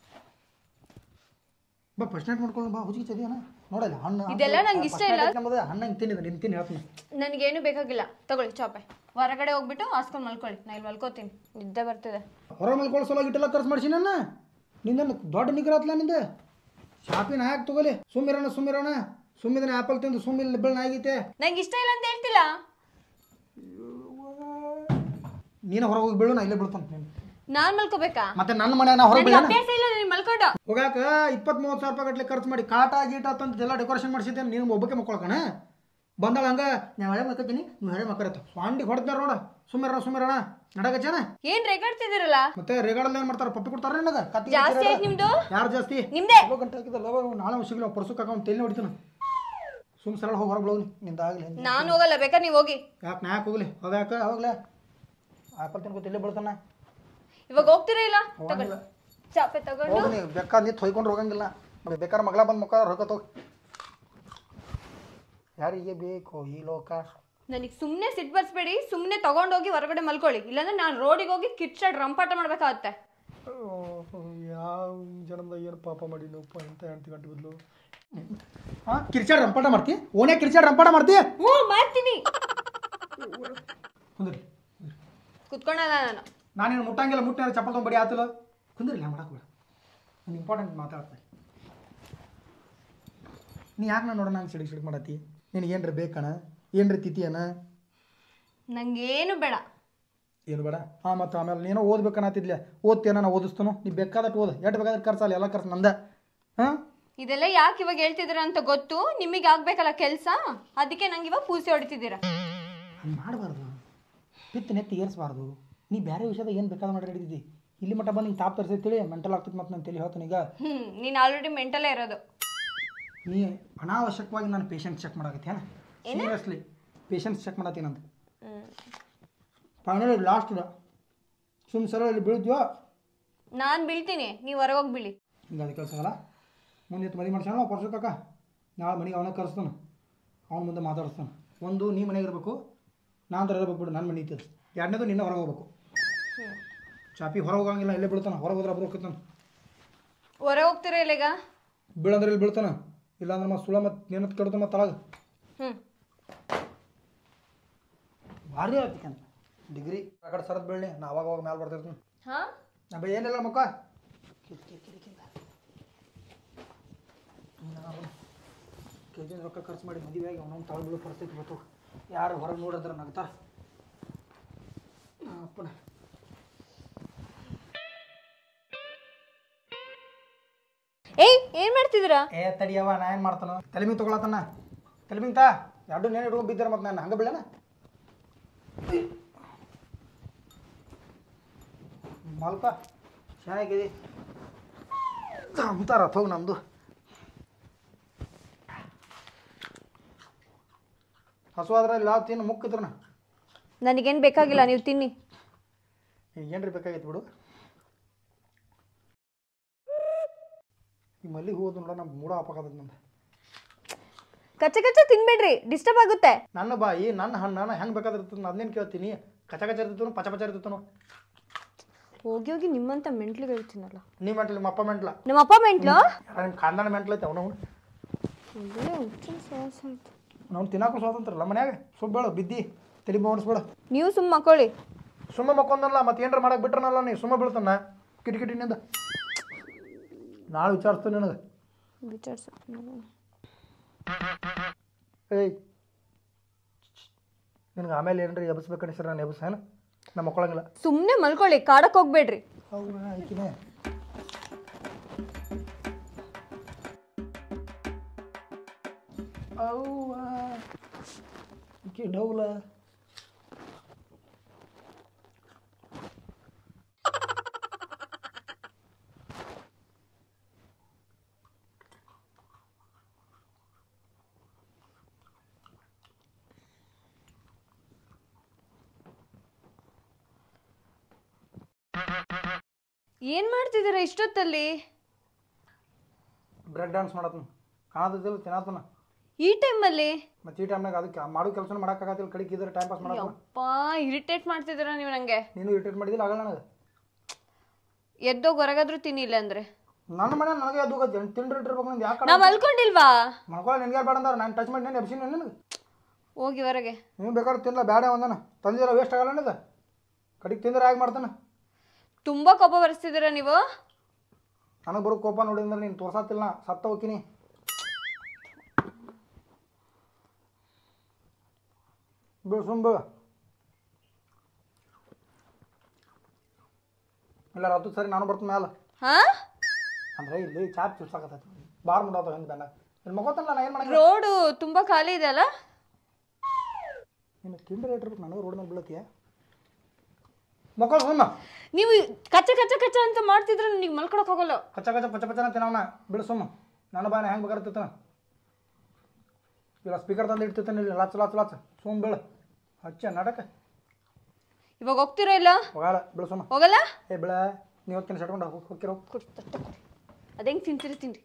ಬಾ ಫಸ್ಟ್ ನೈಟ್ ಮಾಡ್ಕೊಂಡು ಬಾ ಹುಡುಗಿ ಚದಿಯಾನ ನೋಡಲ್ಲ ಹಣ್ಣು ಇದೆಲ್ಲ ನಂಗೆ ಇಷ್ಟ ಇಲ್ಲ. ನಮ್ಮದು ಹಣ್ಣು ಹಿಂಗೆ ತಿನ್ನಿದೆ ನಿನ್ನ ತಿನ್ನಿ ಹೇಳ್ತೀನಿ. ನನಗೇನು ಬೇಕಾಗಿಲ್ಲ, ತಗೊಳ್ಳಿ ಚಾಪೆ. ಹೊರಗಡೆ ಹೋಗ್ಬಿಟ್ಟು ಹಾಸ್ಕೊಂಡು ಮಲ್ಕೊಳ್ಳಿ, ನಾ ಇಲ್ಲಿ ಮಲ್ಕೋತೀನಿ, ನಿದ್ದೆ ಬರ್ತಿದೆ. ಹೊರ ಮಲ್ಕೊಳ್ಳೋ ಸಲ ಇಟ್ಟೆಲ್ಲ ಖರ್ಚು ಮಾಡಿಸಿ ನನ್ನ ನಿಂದ ದೊಡ್ಡ ನಿಗ್ರಹತ್ಲ ನಿಂದ. ಶಾಪಿನ ಹಾಕಿ ತಗೋಲಿ. ಸುಮ್ಮಿರೋಣ ಸುಮ್ಮಿರೋಣ ಸುಮ್ಮಿದನೆ ಆ್ಯಪಲ್ ತಿಂದು ಸುಮ್ಮಿಲ್ಲ ಬೆಳ್ಳ ಆಗೈತೆ. ನಂಗೆ ಇಷ್ಟ ಇಲ್ಲ ಅಂತ ಹೇಳ್ತಿಲ್ಲ. ನೀನು ಹೊರಗೆ ಹೋಗಿ ಬೀಳು, ನಾ ಇಲ್ಲೇ ಬೀಳ್ತಾನೆ. ನೀನು ನಾನ್ ಮಲ್ಕೋಬೇಕಾ? ಮತ್ತೆ ನನ್ನ ಮನೆ ನಾ ಹೊರಗೆ ಬೀಳ ಅಭ್ಯಾಸ ಇಲ್ಲ ನೀನು ಮಲ್ಕೊಂಡು ಹೋಗಾಕ ಇಪ್ಪತ್ತ್ ಮೂವತ್ತು ಸಾವಿರ ರೂಪಾಯಿ ಗಟ್ಲೆ ಖರ್ಚು ಮಾಡಿ ಕಾಟ ಗೀಟ ತಂದು ಎಲ್ಲ ಡೆಕೋರೇಷನ್ ಮಾಡಿಸಿದ್ದೇನೆ. ನೀನು ಒಬ್ಬಕ್ಕೆ ಮಕ್ಕೊಳಕಣ ಬಂದಾಳ ಹಂಗ ನಾ ಹಳೆ ಮಕ್ಕತ್ತೀನಿ ನೀವು ಹಳೆ ಮಕ್ಕರತ್ತ ಸ್ವಾಂಡಿಗೆ ಹೊಡೆದಾರ ನೋಡ. ಸುಮ್ಮಿರೋಣ ಸುಮ್ಮಿರೋಣ ನಡಗಚ್ಚನ ಏನ್ ರೇಗಾಡ್ತಿದ್ದೀರಲ್ಲ? ಮತ್ತೆ ರೇಗಾಡಲ್ಲ ಏನ್ ಮಾಡ್ತಾರ ಪಪ್ಪಿ ಕೊಡ್ತಾರ ನನಗೆ ಕತ್ತಿ ಜಾಸ್ತಿ ಆಯ್ತು ನಿಮ್ದು. ಯಾರು ಜಾಸ್ತಿ? ನಿಮ್ದೇ. ಗಂಟೆ ಹಾಕಿದಲ್ಲ ನಾಳೆ ಸಿಗಲ್ಲ ಪರ್ಸು ಕಾಕ ತಲೆ ಹೊಡಿತಾನ. ಸುಮ್ ಸರಳ ಹೋಗಿ ಹೊರಗೆ ಹೋಗ್ಲಿ ನಿಂದಾಗಲಿ. ನಾನು ಹೋಗಲ್ಲ, ಬೇಕಾದ್ರೆ ನೀವು ಹೋಗಿ. ಯಾಕೆ ನಾ ಯಾಕೆ ಹೋಗ್ಲಿ ಹೋಗಾಕ ಹೋಗ್ಲೇ ಆಪಲ್ ತಿನ್ಕೋ ತಲೆ ಬೀಳ್ತಾನ. ಇವಾಗ ಹೋಗ್ತೀರಾ ಇಲ್ಲ? ತಗೊಳ್ಳಿ ಚಾಪೆ ತಗೊಂಡು ಹೋಗಿ ನೀವು ಬೇಕಾದ ನಿಂತು ಹೊಯ್ಕೊಂಡು ಹೋಗಂಗಿಲ್ಲ. ಬೇಕಾದ್ರೆ ಮಗಳ ಬಂದು ಮಕ್ಕ ಹೊರಗತ್ತ ಹೋಗಿ. ಯಾರಿಗೆ ಬೇಕು ಈ ಲೋಕ? ನನಗೆ ಸುಮ್ಮನೆ ಸಿಟ್ಟು ಬರ್ಸ್ಬೇಡಿ, ಸುಮ್ಮನೆ ತಗೊಂಡೋಗಿ ಹೊರಗಡೆ ಮಲ್ಕೊಳ್ಳಿ. ಇಲ್ಲಾಂದ್ರೆ ನಾನು ರೋಡಿಗೆ ಹೋಗಿ ಕಿಚ್ಚಾಡ್ ರಂಪಾಟ ಮಾಡ್ಬೇಕಾಗತ್ತೆ. ಯಾವ ಜನದಾಗ ಏನು ಪಾಪ ಮಾಡಿ ನೋಪ್ಪ ಅಂತ ಹೆಂಡ್ತಿ ಗಂಟೆ ಬದಲು ಹಾಂ ಕಿರ್ಚಾಡ್ ರಂಪಾಟ ಮಾಡ್ತಿ? ಓನೇ ಕಿರ್ಚಾಡ್ ರಂಪಾಟ ಮಾಡ್ತಿ? ಹ್ಞೂ ಮಾಡ್ತೀನಿ. ಕುಂದ್ರಿ ಕುತ್ಕೊಳ್ಳಲ್ಲ ನಾನು. ನಾನೇನು ಮುಟ್ಟಂಗಿಲ್ಲ. ಮುಟ್ಟ ಚಪ್ಪಲ್ ತೊಗೊಂಡು ಬಡಿ ಆತಲ್ಲ. ಕುಂದ್ರಿಲ್ಲ ಮಾಡಕ್ಕೆ ಬೇಡ. ಒಂದು ಇಂಪಾರ್ಟೆಂಟ್ ಮಾತಾಡ್ತೀನಿ. ನೀ ಯಾಕೆ ನಾನು ನೋಡೋಣ ಹಂಗೆ ಸಿಡಿಗೆ ಸಿಡಿಗೆ ಮಾಡತ್ತಿ? ನಿನಗೆ ಏನ್ರ ಬೇಕಣ? ಏನ್ರ ತಿಥಿಯನ? ನಂಗೇನು ಬೇಡ. ಏನು ಬೇಡ? ಹಾಂ ಮತ್ತು ಆಮೇಲೆ ನೀನೋ ಓದ್ಬೇಕನ್ನತ್ತಿದ್ಲೆ ಓದ್ತೇನ ನಾ ಓದಿಸ್ತನು. ನೀ ಬೇಕಾದಟ್ಟು ಓದು, ಎಷ್ಟು ಬೇಕಾದ್ರೆ ಖರ್ಚಲ್ಲ, ಎಲ್ಲ ಖರ್ಚು ನಂದ. ಹಾಂ ಇದೆಲ್ಲ ಯಾಕೆ ಇವಾಗ ಹೇಳ್ತಿದ್ದೀರಾ ಅಂತ ಗೊತ್ತು. ನಿಮಗೆ ಆಗ್ಬೇಕಲ್ಲ ಕೆಲಸ, ಅದಕ್ಕೆ ನಂಗೆ ಇವಾಗ ಪೂಸಿ ಹೊಡಿತಿದ್ದೀರಾ. ಹಂಗೆ ಮಾಡಬಾರ್ದು. ಪಿತ್ ನೆತ್ತಿ ಏರಿಸಬಾರ್ದು. ನೀ ಬೇರೆ ವಿಷಯದಾಗ ಏನು ಬೇಕಾದ ಮಾಡಿ ಹಿಡಿದಿದ್ದಿ. ಇಲ್ಲಿ ಮಟ್ಟ ಬಂದು ಹಿಂಗೆ ತಾಪ್ ತರಿಸಿರ್ತೇಳಿ ಮೆಂಟಲ್ ಆಗ್ತದೆ. ಮತ್ತು ನಾನು ತಲೆ ಹೇಳ್ತಾನೆ ಈಗ. ಹ್ಞೂ ನೀನು ಆಲ್ರೆಡಿ ಮೆಂಟಲೇ ಇರೋದು. ನೀ ಅನಾವಶ್ಯಕವಾಗಿ ನಾನು ಪೇಷಂಟ್ ಚೆಕ್ ಮಾಡಾಕತ್ತಿ ಏನ? ಸೀರಿಯಸ್ಲಿ ಪೇಷಂಟ್ಸ್ ಚೆಕ್ ಮಾಡತ್ತೀನಂತ ಫೈನಲ್ ಲಾಸ್ಟ್ ಇದ ಸುಮ್ ಸರ ಇಲ್ಲಿ ಬೀಳ್ತೀವೋ ನಾನು ಬೀಳ್ತೀನಿ, ನೀವು ಹೊರಗೋಗಿ ಬೀಳಿ. ಹಿಂಗೆ ಅದು ಕೆಲಸ ಅಲ್ಲ. ಮುಂದೆ ಮದುವೆ ಮಾಡ್ಸೋಣ ಪರ್ಸು ಕಾಕ. ನಾಳೆ ಮನೆಗೆ ಅವನ ಕರೆಸ್ತಾನೆ, ಅವನ ಮುಂದೆ ಮಾತಾಡಿಸ್ತಾನೆ. ಒಂದು ನೀ ಮನೆಗೆ ಇರಬೇಕು, ನಾನು ತರ ಇರಬೇಕು ಬಿಡು. ನನ್ನ ಮನೆ ಇರ್ತದೆ. ಎರಡನೇದು ನಿನ್ನ ಹೊರಗೆ ಹೋಗ್ಬೇಕು. ಚಾಪಿ ಹೊರಗೆ ಹೋಗಂಗಿಲ್ಲ, ಇಲ್ಲೇ ಬೀಳ್ತಾನೆ. ಹೊರಗೆ ಹೋದ್ರೆ ಒಬ್ರು ಹೋಗ್ತಾನೆ. ಹೊರ ಹೋಗ್ತೀರಾ ಇಲ್ಲ ಈಗ? ಬೀಳಂದ್ರೆ ಇಲ್ಲಿ ಬೀಳ್ತಾನೆ. ಇಲ್ಲಾಂದ್ರೆ ಮತ್ತೆ ಸುಳ ಮತ್ತು ನೇನತ್ ಕೆಡ್ತಾನೆ ಮತ್ತೆ ತಳಗ. ಹ್ಞೂ ಭಾರಿ ಹೇಳ್ತಿಕಂತ ಡಿಗ್ರಿ ಆ ಕಡೆ ಸರದ್ ಬೀಳಿ ನಾ ಅವಾಗ ಅವಾಗ ಮ್ಯಾಲೆ ಬರ್ತಿರ್ತೀನಿ. ಹಾಂ ನಾ ಬೈ ಏನಿಲ್ಲ ಮಕ್ಕ ಕೆ ಜಿ ರೊಕ್ಕ ಖರ್ಚು ಮಾಡಿ ಮದುವೆಯಾಗಿ ಅವನೊಂದು ತಳಬಿಡೋ ಪರಿಸ್ಥಿತಿ ಬರ್ತಾವೆ. ಯಾರು ಹೊರಗೆ ನೋಡಿದ್ರೆ ನಗ್ತಾರೆ. ಅಪ್ಪನ ಏಯ್ ಏನ್ ಮಾಡ್ತಿದ್ದೀರಾ? ಏ ತಡಿಯವ, ನಾ ಏನು ಮಾಡ್ತಾನೋ ತಲೆಮಿಂಗ್ ತೊಗೊಳತನ. ತಲೆಮಿಂಗ್ ತಾ ಎರಡು ನೇನು ಇಟ್ಕೊಂಡು ಬಿದ್ದರೆ ಮತ್ತೆ ನಾನು ಹಂಗೆ ಬೀಳನ ಮಲ್ಪ ಚೆನ್ನಾಗಿದೆ ಅಂತಾರ ಹೋಗಿ ನಮ್ಮದು. ಹಸುವಾದ್ರೆ ಇಲ್ಲ ತಿನ್ನು ಮುಕ್ಕಿದ್ರನ ನನಗೇನು ಬೇಕಾಗಿಲ್ಲ, ನೀವು ತಿನ್ನಿ. ಈಗ ಏನ್ರಿ ಬೇಕಾಗೈತೆ ಬಿಡು. ಈ ಮಲ್ಲಿಗೆ ಹೋದ ನೋಡ ನಮ್ಮ ಮೂಡ ಹಾಪಾಕದ ನಂದು. ಕಚ್ಚ ಕಚ್ಚ ತಿನ್ಬೇಡ್ರಿ, ಡಿಸ್ಟರ್ಬ್ ಆಗುತ್ತೆ. ನನ್ನ ಬಾಯಿ ನನ್ನ ಹಣ್ಣು ನಾನು ಹೆಂಗೆ ಬೇಕಾದಿರ್ತದೆ ಅದನ್ನೇನು ಕೇಳ್ತೀನಿ. ಕಚ ಕಚ ಇರ್ತಿತ್ತು ಪಚ ಪಚ ಇರ್ತಿತ್ತು. ಹೋಗಿ ಹೋಗಿ ನಿಮ್ಮಂತ ಮೆಂಟ್ಲಿಗೆ ಹೇಳ್ತೀನಲ್ಲ. ನೀ ಮೆಂಟ್ಲು ನಿಮ್ಮ ಅಪ್ಪ ಮೆಂಟ್ಲ ನಮ್ಮ ಅಪ್ಪ ಮೆಂಟ್ಲು ನಿಮ್ಮ ಖಾನ್ದಾನ ಮೆಂಟ್ಲ ಐತೆ ಅವನು ನಾವು ತಿನ್ನಾಕ ಸ್ವಾತಂತ್ರ್ಯಲ್ಲ ಮನ್ಯಾಗ. ಸುಬ್ಬೇಳು ಬಿದ್ದಿ ತಲೆ ಬೋಣಿಸ್ಬೇಡ. ನೀವು ಸುಮ್ಮ ಮಕ್ಕಳಿ. ಸುಮ್ಮ ಮಕ್ಕೊಂದಲ್ಲ ಮತ್ತೆ ಏನಾರ ಮಾಡಕ್ಕೆ ಬಿಟ್ರನಲ್ಲ ನೀ ಸುಮ್ಮ ಬೀಳ್ತಾನ ಕಿಟಕಿಟಿನಿಂದ. ನಾಳೆ ವಿಚಾರಿಸ್ತು ನಿನಗೆ ವಿಚಾರಿಸ. ಏಯ್ ನಿನಗೆ ಆಮೇಲೆ ಏನ್ರಿ ಎಬ್ಸ್ಬೇಕನ್ನಿಸ್ರ ನಾನು ಎಬ್ಸ ಏನು ನಮ್ಮ ಮಕ್ಕಳಂಗಿಲ್ಲ. ಸುಮ್ಮನೆ ಮಲ್ಕೊಳ್ಳಿ, ಕಾಡಕ್ಕೆ ಹೋಗ್ಬೇಡ್ರಿ. ಹೌದಾ ಆಯ್ಕಿನೇ ಅವ್ವ ಈಕಿ ಡೌಲ. ಏನ್ ಮಾಡ್ತಿದ್ದೀರಾ ಇಷ್ಟೊತ್ತಲ್ಲಿ? ಬ್ರೇಕ್ ಡ್ಯಾನ್ಸ್ ಮಾಡತ್ನ ಕಾಣದಿಲ್ಲ ತಿನ್ನತನ ಈ ಟೈಮಲ್ಲಿ. ಮತ್ತೆ ಈ ಟೈಮ್ನಾಗ ಅದಕ್ಕೆ ಮಾಡೋ ಕೆಲಸ ಮಾಡೋಕ್ಕಾಗತ್ತಿಲ್ಲ. ಕಡಿಗೆ ಇದ್ರೆ ಟೈಮ್ ಪಾಸ್ ಮಾಡತ್ತ. ಅಪ್ಪ ಇರಿಟೇಟ್ ಮಾಡ್ತಿದ್ದೀರಾ ನೀವು ನಂಗೆ. ನೀನು ಇರಿಟೇಟ್ ಮಾಡಿದಿಲ್ಲ ಆಗಲ್ಲ ನನಗೆ. ಎದ್ದೋಗಿ ಹೊರಗಾದ್ರೂ ತಿನ್ನಿಲ್ಲ ಅಂದ್ರೆ ನನ್ನ ಮನೆ ನನಗೆ ಅದು ತಿಂಡ್ರಿ ಇಟ್ಟಿರ್ಬೇಕು ನಂದು. ಯಾಕೆ ನಾ ಮಲ್ಕೊಂಡಿಲ್ವಾ? ಮಲ್ಕೊಳ್ಳ ನಿನ್ಗೆ ಬೇಡ ಅಂದಾರ ನಾನು ಟಚ್ ಮಾಡಿ ನಾನು ಎಬ್ಸಿನಿ ನನಗೆ. ಹೋಗಿ ಹೊರಗೆ. ನೀವು ಬೇಕಾದ್ರೆ ತಿನ್ನಲ್ಲ ಬೇಡ ಒಂದನ ತಂದಿಲ್ಲ ವೇಸ್ಟ್ ಆಗಲ್ಲ ನನಗೆ. ಕಡಿಗೆ ತಿಂದ್ರೆ ಹೇಗೆ ಮಾಡ್ತಾನೆ. ತುಂಬಾ ಕೋಪ ಬರ್ಸ್ತಿದ್ದೀರಾ ನೀವು. ನನಗೆ ಬರೋ ಕೋಪ ನೋಡಿದ್ರೆ ನೀನು ತೋರ್ಸತ್ತಿಲ್ಲ ಸತ್ತ ಹೋಗ್ತೀನಿ. ಬೀಳು ಸುಮ್ ಬೀಳು. ಇಲ್ಲ ಹತ್ತು ಸರಿ ನಾನು ಬರ್ತೀನಿ ಮ್ಯಾಲ. ಹಾ ಅಂದ್ರೆ ಇಲ್ಲಿ ಚಾಪ್ ಚುಡ್ಸಾಕತ್ತೈತಿ ಬಾರ್ ಮುಡೋದು ಹಿಂದೆ ಬೆನ್ನ ಇಲ್ಲಿ ಮಗೋತಲ್ಲ ನಾ ಏನು ಮಾಡಿ. ರೋಡು ತುಂಬಾ ಖಾಲಿ ಇದೆ ಅಲ್ಲ. ನೀನು ತಿಂದ್ರೆ ಇಟ್ಟಿರ್ಬೇಕು ನನಗೆ ರೋಡ್ ಮೇಲೆ ಬೀಳತ್ತೀಯ. ಮಕ್ಕಳು ಸುಮ್ಮ ನೀವು ಕಚ್ಚ ಕಚ್ಚ ಕಚ್ಚ ಅಂತ ಮಾಡ್ತಿದ್ರೆ ನೀವು ಮಲ್ಕೊಳಕ್ ಹೋಗಲ್ಲ. ಕಚ್ಚ ಕಚ್ಚ ಪಚ್ಚ ಪಚ್ಚನ ತಿನ್ನವನ ಬಿಡು ಸುಮ್ಮ. ನನ್ನ ಬಾಯನ್ನ ಹೆಂಗೆ ಬೇಕಾರ್ತಿತ್ತಾನ. ಇಲ್ಲ ಸ್ಪೀಕರ್ ತಂದು ಇಡ್ತಿತ್ತಾನೆ ಇಲ್ಲಿ ಲಾಚ್ ಲಾಚ್ ಲಾಚ್ ಸುಮ್ಮ ಬೀಳು. ಹಚ್ಚ ನಾಟಕ ಇವಾಗ ಹೋಗ್ತಿರೋ ಇಲ್ಲ? ಹೋಗಲ್ಲ ಬಿಡು ಸುಮ್ಮ. ಹೋಗಲ್ಲ. ಏ ಬಿಳ ನೀವು ಹೊತ್ತಿನ ಸಟ್ಕೊಂಡು ಹೋಗಿರೋ. ಅದೇಂಗೆ ತಿಂತೀರಿ ತಿನ್ರಿ.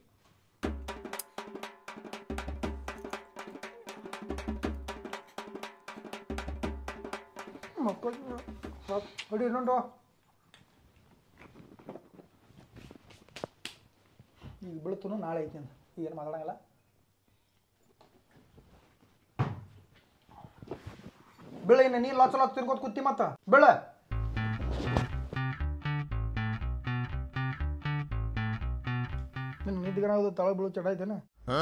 ಮಕ್ಕಳು ಹೊಡಿ ಇನ್ನೊಂದು. ಈಗ ಬೀಳ್ತು ನಾಳೆ ಐತಿ ಅಂತ ಏನು ಮಾತಾಡಂಗಿಲ್ಲ. ಬೀಳ ಇನ್ನು ನೀರು ಲಾಚ ಲಾಚ್ ತಿನ್ಕೋತ ಕೂತಿ ಮತ್ತ ಬೀಳ. ನಿನ್ನ ನಿದ್ದಿಗನಾಗೋದು ತಳ ಬೀಳು ಚಟ ಐತೇನೆ.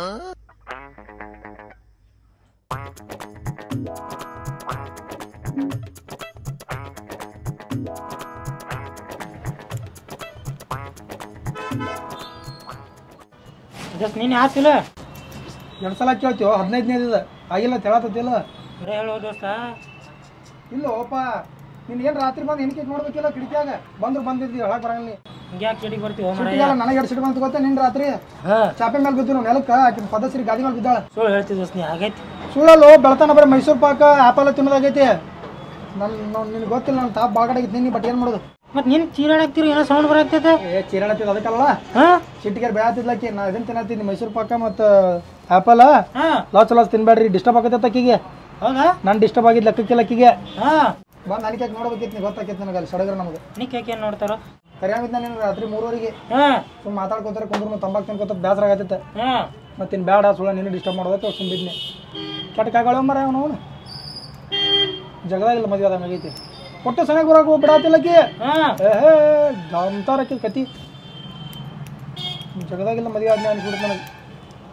ಜಸ್ಟ್ ನೀನು ಹಾಕಿಲ್ಲ ಎರಡು ಸಲ ಕೇಳ್ತೀವೋ ಹದಿನೈದನೇದು ಇದೆ ಆಗಿಲ್ಲ ತೆಳತತ್ತಿಲ್ಲ. ಬರೇ ಹೇಳೋ ದೋಸ್ತ. ಇಲ್ಲ ಓಪ ನೀನು ಏನು ರಾತ್ರಿ ಬಂದು ಎಣಿಕೆ ನೋಡ್ಬೇಕಿಲ್ಲ ಕಿಟಕಿಯಾಗ ಬಂದ್ರು ಬಂದಿದ್ದೀವಿ ಹೇಳಕ್ ಬರಂಗಿಲ್ಲ. ಹಿಂಗೆ ಯಾಕೆ ಕೇಳಿ ಬರ್ತೀವಿ ಸಿಟ್ಟಿಗೆಲ್ಲ ನನಗೆ ಎರಡು ಸಿಟ್ಟು ಬಂತ ಗೊತ್ತಾ ನಿನ್ನ ರಾತ್ರಿ ಹಾಂ ಚಾಪೆ ಮೇಲೆ ಬಿದ್ದು ನಾವು ನೆಲಕ್ಕೆ ಆಕಿನ ಪದಶ್ರೀ ಗಾದಿ ಮೇಲೆ ಬಿದ್ದಾಳೆ. ಸುಳ್ಳು ಹೇಳ್ತೀವಿ ದೋಸ್ತ ನೀ ಆಗೈತಿ. ಸುಳ್ಳಲ್ಲೋ ಬೆಳತಾನ ಬರೀ ಮೈಸೂರು ಪಾಕ ಆಪಲ್ ತಿನ್ನೋದಾಗೈತಿ. ನನ್ನ ನಿನ್ಗೆ ಗೊತ್ತಿಲ್ಲ ನನ್ನ ತಾಪ್ ಬಾಗಡಾಗಿತ್ತು ನಿನ್ನೆ ಬಟ್ ಏನು ಮಾಡೋದು. ಮತ್ತು ನೀನು ಚೀರಾಡಾಕ್ತಿರಿ ಏನೋ ಸೌಂಡ್ ಬರಾಕ್ತೈತೆ. ಏ ಚೀರಾಡತ್ತಿದ್ದು ಅದಕ್ಕಲ್ಲ ಹಾಂ ಸಿಟ್ಟಿಗೆ ಬೇಯತ್ತಿದ್ಲಕ್ಕಿ ನಾ ಇದನ್ನು ತಿನ್ನತ್ತಿದ್ನಿ ಮೈಸೂರು ಪಾಕ ಮತ್ತು ಆಪಲ್ ಹಾಂ ಲಾಚ್ ಲಾಚ್ ತಿನ್ಬೇಡ್ರಿ ಡಿಸ್ಟರ್ಬ್ ಆಗತ್ತೆ ಅಕ್ಕಿಗೆ. ಹೌದಾ ನಾನು ಡಿಸ್ಟರ್ಬ್ ಆಗಿದ್ದು ಲೆಕ್ಕಕ್ಕಿಲ್ಲ ಅಕ್ಕಿಗೆ. ಹಾಂ ಬಂದು ನನಗೆ ನೋಡ್ಬೇಕಿತ್ತು ನೀ ಗೊತ್ತಾಕೈತಿ ನನಗೆ ಅಲ್ಲಿ ಸಡಗರ ನಮಗೆ. ನೀ ಕೇಕ್ ಏನು ನೋಡ್ತಾರೋ ಕರಿಯಾಗಿದ್ದ ನೀನು ರಾತ್ರಿ ಮೂರುವರೆಗೆ ಹಾಂ ಸುಮ್ಮನೆ ಮಾತಾಡ್ಕೋತಾರೆ ಕುಂದ್ರು ತಂಬಾಕು ತಿನ್ಕೋತ ಬೇಸರ ಆಗತ್ತೈತೆ. ಹಾಂ ಮತ್ತೆ ಇನ್ನು ಬೇಡ ಸುಳ್ಳ ನೀನು ಡಿಸ್ಟರ್ಬ್ ಮಾಡೋದಕ್ಕೆ ಸುಮ್ಮಿದ್ನಿ. ಕೆಟ್ಟ ಕಾಗಳು ಮರ ಅವನು ಜಗದಾಗಿಲ್ಲ ಮದುವೆ ಆದಂಗೆ ಆಗೈತಿ. ಒಟ್ಟು ಸರಿಯಾಗಿ ಬರೋಕೆ ಬಿಡಾತಿಲ್ಲಕ್ಕಿ. ಹಾಂ ಏ ಅಂತಾರಕ್ಕಿ ಕತಿ ಜಗದಾಗಿಲ್ಲ ಮದುವೆ ಆದ್ಮೇಲೆ ಅನ್ಸ್ಬಿಡುತ್ತೆ ನನಗೆ.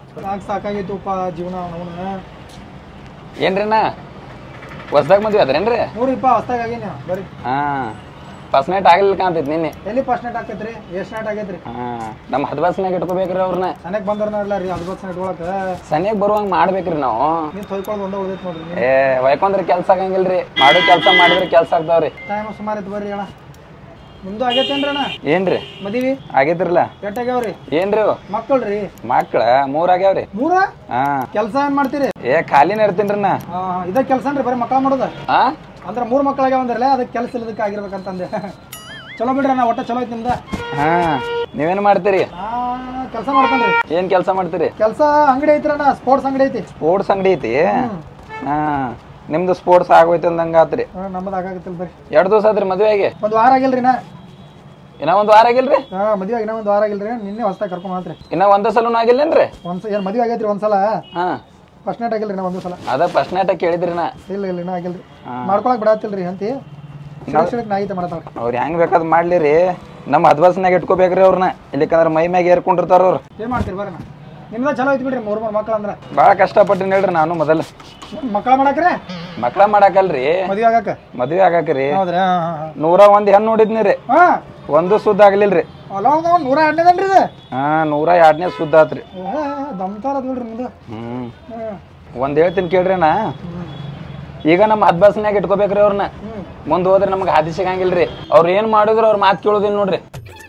ಸಾಕು ಸಾಕಾಗೈತುಪ್ಪ ಜೀವನ ಅವನ ಏನ್ರಿನ ಹೊಸ್ದಾಗ ಮದ್ವೆ ಅದ್ರೇನ್ರಿ ನೋಡ್ರಿಪ್ಪ ಹೊಸ್ದಾಗ ಆಗೇನಿ ಬರ್ರಿ ಹಾಂ ಫಸ್ಟ್ ನೈಟ್ ಆಗಲಿಲ್ಲ ಕಾಣ್ತೈತಿ ನಿನ್ನೆ ಎಲ್ಲಿ ಫಸ್ಟ್ ನೈಟ್ ಆಕೈತ್ರಿ ಎಷ್ಟು ನೈಟ್ ಆಗೈತ್ರಿ ಹಾಂ ನಮ್ಮ ಹದ್ಬಸ್ನಾಗ ಇಟ್ಕೋಬೇಕ್ರಿ ಅವ್ರನ್ನ ಸನಕ್ ಬಂದವ್ರಲ್ಲ ರೀ ಹತ್ತು ನೈಟ್ ಒಳಗೆ ಸನಿಯಾಗಿ ಬರುವಂಗೆ ಮಾಡ್ಬೇಕ್ರಿ ನಾವು ನೀವು ತೊಯ್ಕೊಳ್ಳೋದು ಒಂದೇ ಉಳಿದೈತೆ ನೋಡ್ರಿ ಏ ಹೊಯ್ಕೊಂಡ್ರೆ ಕೆಲ್ಸ ಆಗಂಗಿಲ್ರಿ ಮಾಡೋ ಕೆಲಸ ಮಾಡಿದ್ರೆ ಕೆಲಸ ಆಗ್ತಾವ್ರಿ ಟೈಮ್ ಸುಮಾರು ಐತೆ ಬರ್ರಿ ಅಣ್ಣ ನಿಮ್ದು ಆಗೈತೇನ್ರಿ ಅಣ್ಣ ಏನ್ರಿ ಮದುವೆ ಆಗೈತ್ರಲ್ಲ ಎಷ್ಟ್ ಆಗ್ಯಾವ್ರಿ ಏನ್ರಿ ಮಕ್ಕಳ್ರಿ ಮಕ್ಳ ಮೂರ್ ಆಗ್ಯಾವ್ರಿ ಮೂರ ಹಾ ಕೆಲಸ ಏನ್ ಮಾಡ್ತೀರಿ ಏ ಖಾಲಿನ ಇರ್ತೀನ್ರಿ ನಾ ಹಾ ಇದ ಕೆಲಸ ಅನ್ರಿ ಬರೀ ಮಕ್ಕಳ ಮಾಡೋದ ಹಾ ಅಂದ್ರ ಮೂರ್ ಮಕ್ಕಳಾಗ್ಯಾವ ಅಂದ್ರಲ್ಲ ಅದಕ್ಕೆ ಕೆಲಸ ಇಲ್ಲದಕ್ಕೆ ಆಗಿರ್ಬೇಕಂತಂದೆ ಚಲೋ ಬಿಡ್ರಿ ಅಣ್ಣ ಒಟ್ಟ ಚಲೋ ಐತಿ ನಿಮ್ದ ಹಾ ನೀವೇನ್ ಮಾಡ್ತೀರಿ ನಾ ಕೆಲಸ ಮಾಡ್ತೇನ್ರಿ ಏನ್ ಕೆಲಸ ಮಾಡ್ತೀರಿ ಕೆಲಸ ಅಂಗಡಿ ಐತ್ರಿ ಅಣ್ಣ ಸ್ಪೋರ್ಟ್ಸ್ ಅಂಗಡಿ ಐತಿ ಸ್ಪೋರ್ಟ್ಸ್ ಅಂಗಡಿ ಐತಿ ಹಾ ನಿಮ್ದು ಸ್ಪೋರ್ಟ್ಸ್ ಆಗೋಯ್ತು ಅಂದಂಗ ಆತ್ರಿ ನಮ್ಮದು ಆಗಾಗತ್ತಿಲ್ಲ ಬರ್ರಿ ಎರಡು ದಿವಸ ಆತ್ರಿ ಮದ್ವೆ ಆಗಿ ಒಂದ್ ವಾರ ಆಗಿಲ್ರಿ ನಾ ಇನ್ನ ಒಂದ್ ವಾರ ಆಗಿಲ್ರಿ ಹಾ ಮದ್ವೆ ಆಗಿ ಇನ್ನೂ ಒಂದ್ ವಾರ ಆಗಿಲ್ರಿ ನಿನ್ನೆ ಹೊಸ್ತಾಗ ಕರ್ಕೊಂಡ್ ಮಾತ್ರಿ ಇನ್ನ ಒಂದ ಸಲನು ಆಗಿಲ್ಲೇನ್ರಿ ಒಂದ್ ಏನ್ ಮದ್ವೆ ಆಗೈತ್ರಿ ಒಂದ್ಸಲ ಹಾ ಫಸ್ಟ್ ನೈಟ್ ಆಗಿಲ್ರಿ ನಾ ಒಂದು ಸಲ ಅದ ಫಸ್ಟ್ ನೈಟ್ ಕೇಳಿದ್ರಿ ನಾ ಇಲ್ಲ ಇಲ್ಲ ಇನ್ನೂ ಆಗಿಲ್ರಿ ಮಾಡ್ಕೊಳಕ್ ಬಿಡತ್ತಿಲ್ರಿ ಅಂತಿ ನಾ ಐತೆ ಮಾಡತ್ತಾಳ ಅವ್ರು ಹೆಂಗ್ ಬೇಕಾದ್ ಮಾಡ್ಲಿರಿ ನಮ್ಮ ಹದ್ಬಸ್ನಾಗ ಇಟ್ಕೋಬೇಕ್ರಿ ಅವ್ರನ್ನ ಇಲ್ಲಿಕಂದ್ರ ಮೈ ಮ್ಯಾಗ ಏರ್ಕೊಂಡಿರ್ತಾರ ಅವ್ರು ಏನ್ ಮಾಡ್ತೀರಿ ಬರ್ರಿ ನಾ ನಿಮ್ದ ಚಲೋ ಐತಿ ಬಿಡ್ರಿ ಮೂರ್ ಮೂರ್ ಮಕ್ಳು ಅಂದ್ರ ಭಾಳ ಕಷ್ಟಪಟ್ಟಿನಿ ಹೇಳ್ರಿ ನಾನು ಮೊದಲು ಮಕ್ಕಳ ಮಾಡಕ್ರಿ ಮಕ್ಳ ಮಾಡಾಕಲ್ರಿ ಮದ್ವೆ ಆಗಾಕ ಮದ್ವೆ ಆಗಾಕ್ರಿ ಹೌದ್ರಿ ಹಾ ಹಾ ನೂರ ಒಂದ್ ಹೆಣ್ಣು ನೋಡಿದ್ನಿ ರೀ ಹಾ ಒಂದು ಸುದ್ದ ಆಗ್ಲಿಲ್ರಿ ಅಲ್ಲ ಒಂದ್ ನೂರ ಎರಡನೇದನ್ರಿ ಇದು ಹಾ ನೂರ ಎರಡನೇ ಸುದ್ದ ಆತ್ರಿ ದಮ್ತಾರ ಅದ್ ಬಿಡ್ರಿ ನಿಮ್ದು ಹ್ಮ್ ಹ್ಮ್ ಒಂದ್ ಹೇಳ್ತೀನಿ ಕೇಳ್ರಿ ನಾ ಈಗ ನಮ್ಮ ಹದ್ಬಸ್ನ್ಯಾಗ ಇಟ್ಕೋಬೇಕ್ರಿ ಅವ್ರನ್ನ ಮುಂದ್ ಹೋದ್ರೆ ನಮ್ಗೆ ಹಾದಿ ಸಿಗಂಗಿಲ್ರಿ ಅವ್ರ ಏನ್ ಮಾಡಿದ್ರು ಅವ್ರ ಮಾತು ಕೇಳೋದಿಲ್ಲ ನೋಡ್ರಿ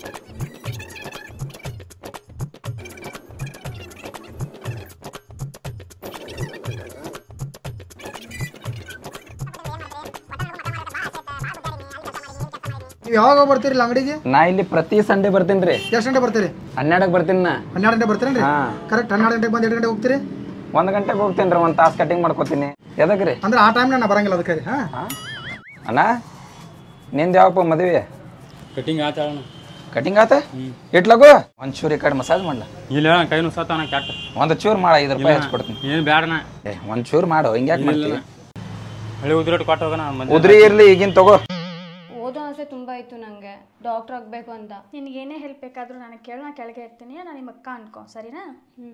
ನೀವು ಯಾವಾಗ ಬರ್ತೀರಿ ಅಂಗಡಿಗೆ ನಾ ಇಲ್ಲಿ ಪ್ರತಿ ಸಂಡೆ ಬರ್ತೀನಿ ಎಷ್ಟು ಗಂಟೆ ಬರ್ತೀರಿ ಹನ್ನೆರಡಕ್ಕೆ ಬರ್ತೀನಿ ನಾ ಹನ್ನೆರಡು ಗಂಟೆ ಬರ್ತೀರೇನ್ರಿ ಹಾ ಕರೆಕ್ಟ್ ಹನ್ನೆರಡು ಗಂಟೆಗೆ ಬಂದು ಎರಡು ಗಂಟೆ ಹೋಗ್ತೀರಿ ಒಂದ್ ಗಂಟೆಗೆ ಹೋಗ್ತೇನೆ ರೀ ಒಂದ್ ತಾಸ್ ಕಟಿಂಗ್ ಮಾಡ್ಕೋತೀನಿ ಎದಕ್ರಿ ಅಂದ್ರೆ ಆ ಟೈಮ್ನ ನಾ ಬರಂಗಿಲ್ಲ ಅದಕ್ಕೆ ಹಾ ಅಣ್ಣ ನಿಂದ ಯಾವಪ್ಪ ಮದುವೆ ಕಟಿಂಗ್ ಆತ ಕಟಿಂಗ್ ಆತ ಇಟ್ಲಗು ಒಂದ್ ಚೂರು ಈ ಕಡೆ ಮಸಾಜ್ ಮಾಡ್ಲ ಇಲ್ಲ ಕೈ ನುಸಾತ ಕ್ಯಾಟ್ ಒಂದ್ ಚೂರು ಮಾಡ ಐದು ರೂಪಾಯಿ ಹಚ್ಕೊಡ್ತೀನಿ ಏನು ಬೇಡಣ ಏ ಒಂದ್ ಚೂರು ಮಾಡು ಹಿಂಗ್ಯಾಕ್ ಮಾಡ್ತೀವಿ ಹಳಿ ಉದ್ರೇಟ್ ಕೊಟ್ಟು ಹೋಗೋಣ ಉದ್ರಿ ಇರ್ಲಿ ಈಗಿನ ತಗೋ ಓದೋ ಆಸೆ ತುಂಬ ಇತ್ತು ನನಗೆ ಡಾಕ್ಟ್ರ್ ಆಗಬೇಕು ಅಂತ. ನಿನಗೆ ಏನೇ ಹೆಲ್ಪ್ ಬೇಕಾದರೂ ನನಗೆ ಕೇಳು, ನಾನು ಕೆಳಗೆ ಇರ್ತೀನಿ, ನಾನು ನಿಮ್ಮ ಅಕ್ಕ ಅನ್ಕೋ, ಸರಿನಾ? ಹ್ಞೂ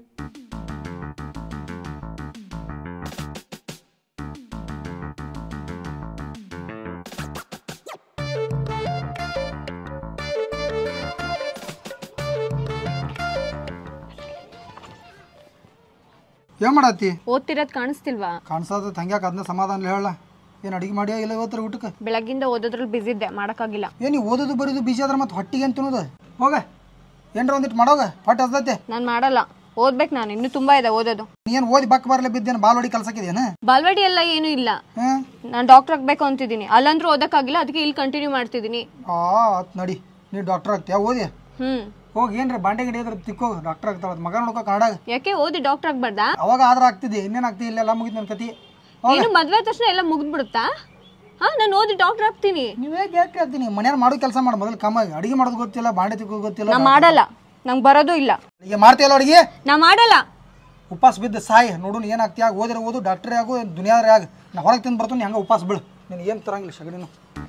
ಏನ್ ಮಾಡತ್ತಿ? ಓದ್ತಿರೋದು ಕಾಣಿಸ್ತಿಲ್ವಾ? ಕಾಣಿಸೋದು ತಂಗ್ಯಾಕ ಅದನ್ನ ಸಮಾಧಾನ ಹೇಳ. ಏನು ಅಡಿಗೆ ಮಾಡಿಯಾ ಇಲ್ಲ ಇವತ್ತರ ಊಟಕ್ಕೆ? ಬೆಳಗ್ಗಿಂದ ಓದೋದ್ರಲ್ಲಿ ಬಿಸಿ ಇದ್ದೆ, ಮಾಡೋಕ್ಕಾಗಿಲ್ಲ. ಏನು ನೀವು ಓದೋದು ಬರೀದು ಬಿಜಿ ಆದ್ರೆ ಮತ್ತೆ ಹೊಟ್ಟಿಗೆ ಅಂತ ತಿನ್ನೋದು? ಹೋಗ ಏನ್ರ ಒಂದಿಟ್ಟು ಮಾಡೋಗ, ಹೊಟ್ಟೆ ಹಸ್ದೈತೆ. ನಾನು ಮಾಡಲ್ಲ, ಓದ್ಬೇಕು, ನಾನು ಇನ್ನೂ ತುಂಬ ಇದೆ ಓದೋದು. ನೀನು ಓದಿ ಬಕ್ ಬರಲೇ ಬಿದ್ದೇನು ಬಾಲ್ವಾಡಿ ಕಲ್ಸಕ್ಕಿದೇನು? ಬಾಲ್ವಾಡಿ ಎಲ್ಲ ಏನೂ ಇಲ್ಲ, ನಾನು ಡಾಕ್ಟರ್ ಆಗಬೇಕು ಅಂತಿದ್ದೀನಿ. ಅಲ್ಲಂದ್ರೂ ಓದೋಕ್ಕಾಗಿಲ್ಲ, ಅದಕ್ಕೆ ಇಲ್ಲಿ ಕಂಟಿನ್ಯೂ ಮಾಡ್ತಿದ್ದೀನಿ. ಆ ಆತ್ ನಡಿ, ನೀನು ಡಾಕ್ಟರ್ ಆಗ್ತೀಯಾ? ಓದಿ ಹ್ಞೂ ಹೋಗಿ ಏನ್ರಿ ಬಾಂಡೆ ಗಿಡ ಇದ್ರೆ ತಿಕ್ಕೋ, ಡಾಕ್ಟರ್ ಆಗ್ತಾಳ. ಮಗ ನೋಡ್ಕೋ ಕನ್ನಡ. ಯಾಕೆ ಓದಿ ಡಾಕ್ಟರ್ ಆಗ್ಬಾರ್ದಾ? ಅವಾಗ ಆದ್ರೆ ಆಗ್ತಿದ್ದೆ, ಇನ್ನೇನು ಆಗ್ತಿ? ಇಲ್ಲೆಲ್ಲ ಮುಗಿದ್ ನನ್ನ ಕತಿ. ನೀನು ಮದುವೆ ತಕ್ಷಣ ಎಲ್ಲ ಮುಗಿದ್ಬಿಡುತ್ತಾ? ಹಾಂ, ನಾನು ಓದಿ ಡಾಕ್ಟರ್ ಆಗ್ತೀನಿ. ನೀವೇ ಯಾಕೆ ಆಗ್ತೀನಿ? ಮನೇಲಿ ಮಾಡೋ ಕೆಲಸ ಮಾಡಿ ಮೊದಲು. ಕಮ್ಮಾಗಿ ಅಡಿಗೆ ಮಾಡೋದು ಗೊತ್ತಿಲ್ಲ, ಬಾಂಡೆ ತಿಕ್ಕೋ ಗೊತ್ತಿಲ್ಲ. ನಾ ಮಾಡಲ್ಲ, ನಂಗೆ ಬರೋದು ಇಲ್ಲ. ಈಗ ಮಾಡ್ತೀಯಲ್ಲ ಅಡಿಗೆ? ನಾ ಮಾಡಲ್ಲ. ಉಪವಾಸ ಬಿದ್ದು ಸಾಯಿ ನೋಡು, ಏನು ಆಗ್ತೀಯ? ಓದಿರ ಓದು, ಡಾಕ್ಟ್ರೇ ಆಗು, ದುನಿಯಾದ್ರೆ ಆಗ. ನಾ ಹೊರಗೆ ತಿಂದು ಬರ್ತೀನಿ, ಹಂಗೆ ಉಪವಾಸ ಬೀಳು. ನೀನು ಏನು ತರಂಗಿಲ್ಲ ಸಗಣಿನು.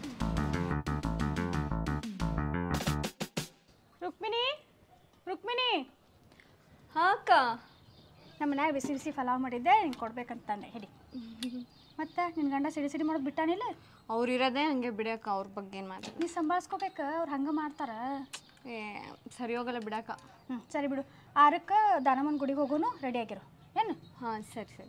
ರುಕ್ಮಿಣಿ, ರುಕ್ಮಿಣಿ. ಹಾಂ ಅಕ್ಕ, ನಮ್ಮ ಮನ್ಯಾಗ ಬಿಸಿ ಬಿಸಿ ಪಲಾವ್ ಮಾಡಿದ್ದೆ, ನಿಂಗೆ ಕೊಡ್ಬೇಕಂತಂದೆ. ಹಿಡಿ. ಮತ್ತೆ ನಿನ್ನ ಗಂಡ ಸಿಡಿ ಸಿಡಿ ಮಾಡೋದು ಬಿಟ್ಟಾನಿಲ್ಲ? ಅವ್ರು ಇರೋದೇ ಹಂಗೆ ಬಿಡಕ್ಕ, ಅವ್ರ ಬಗ್ಗೆ ಏನು ಮಾತು. ನೀ ಸಂಭಾಳಿಸ್ಕೋಬೇಕು, ಅವ್ರು ಹಂಗೆ ಮಾಡ್ತಾರ. ಏ ಸರಿ ಹೋಗಲ್ಲ ಬಿಡಕ್ಕ. ಹ್ಞೂ ಸರಿ ಬಿಡು. ಆರಕ್ಕೆ ದಾನಮ್ಮನ ಗುಡಿಗೆ ಹೋಗೋನು, ರೆಡಿ ಆಗಿರು ಏನು? ಹಾಂ ಸರಿ ಸರಿ.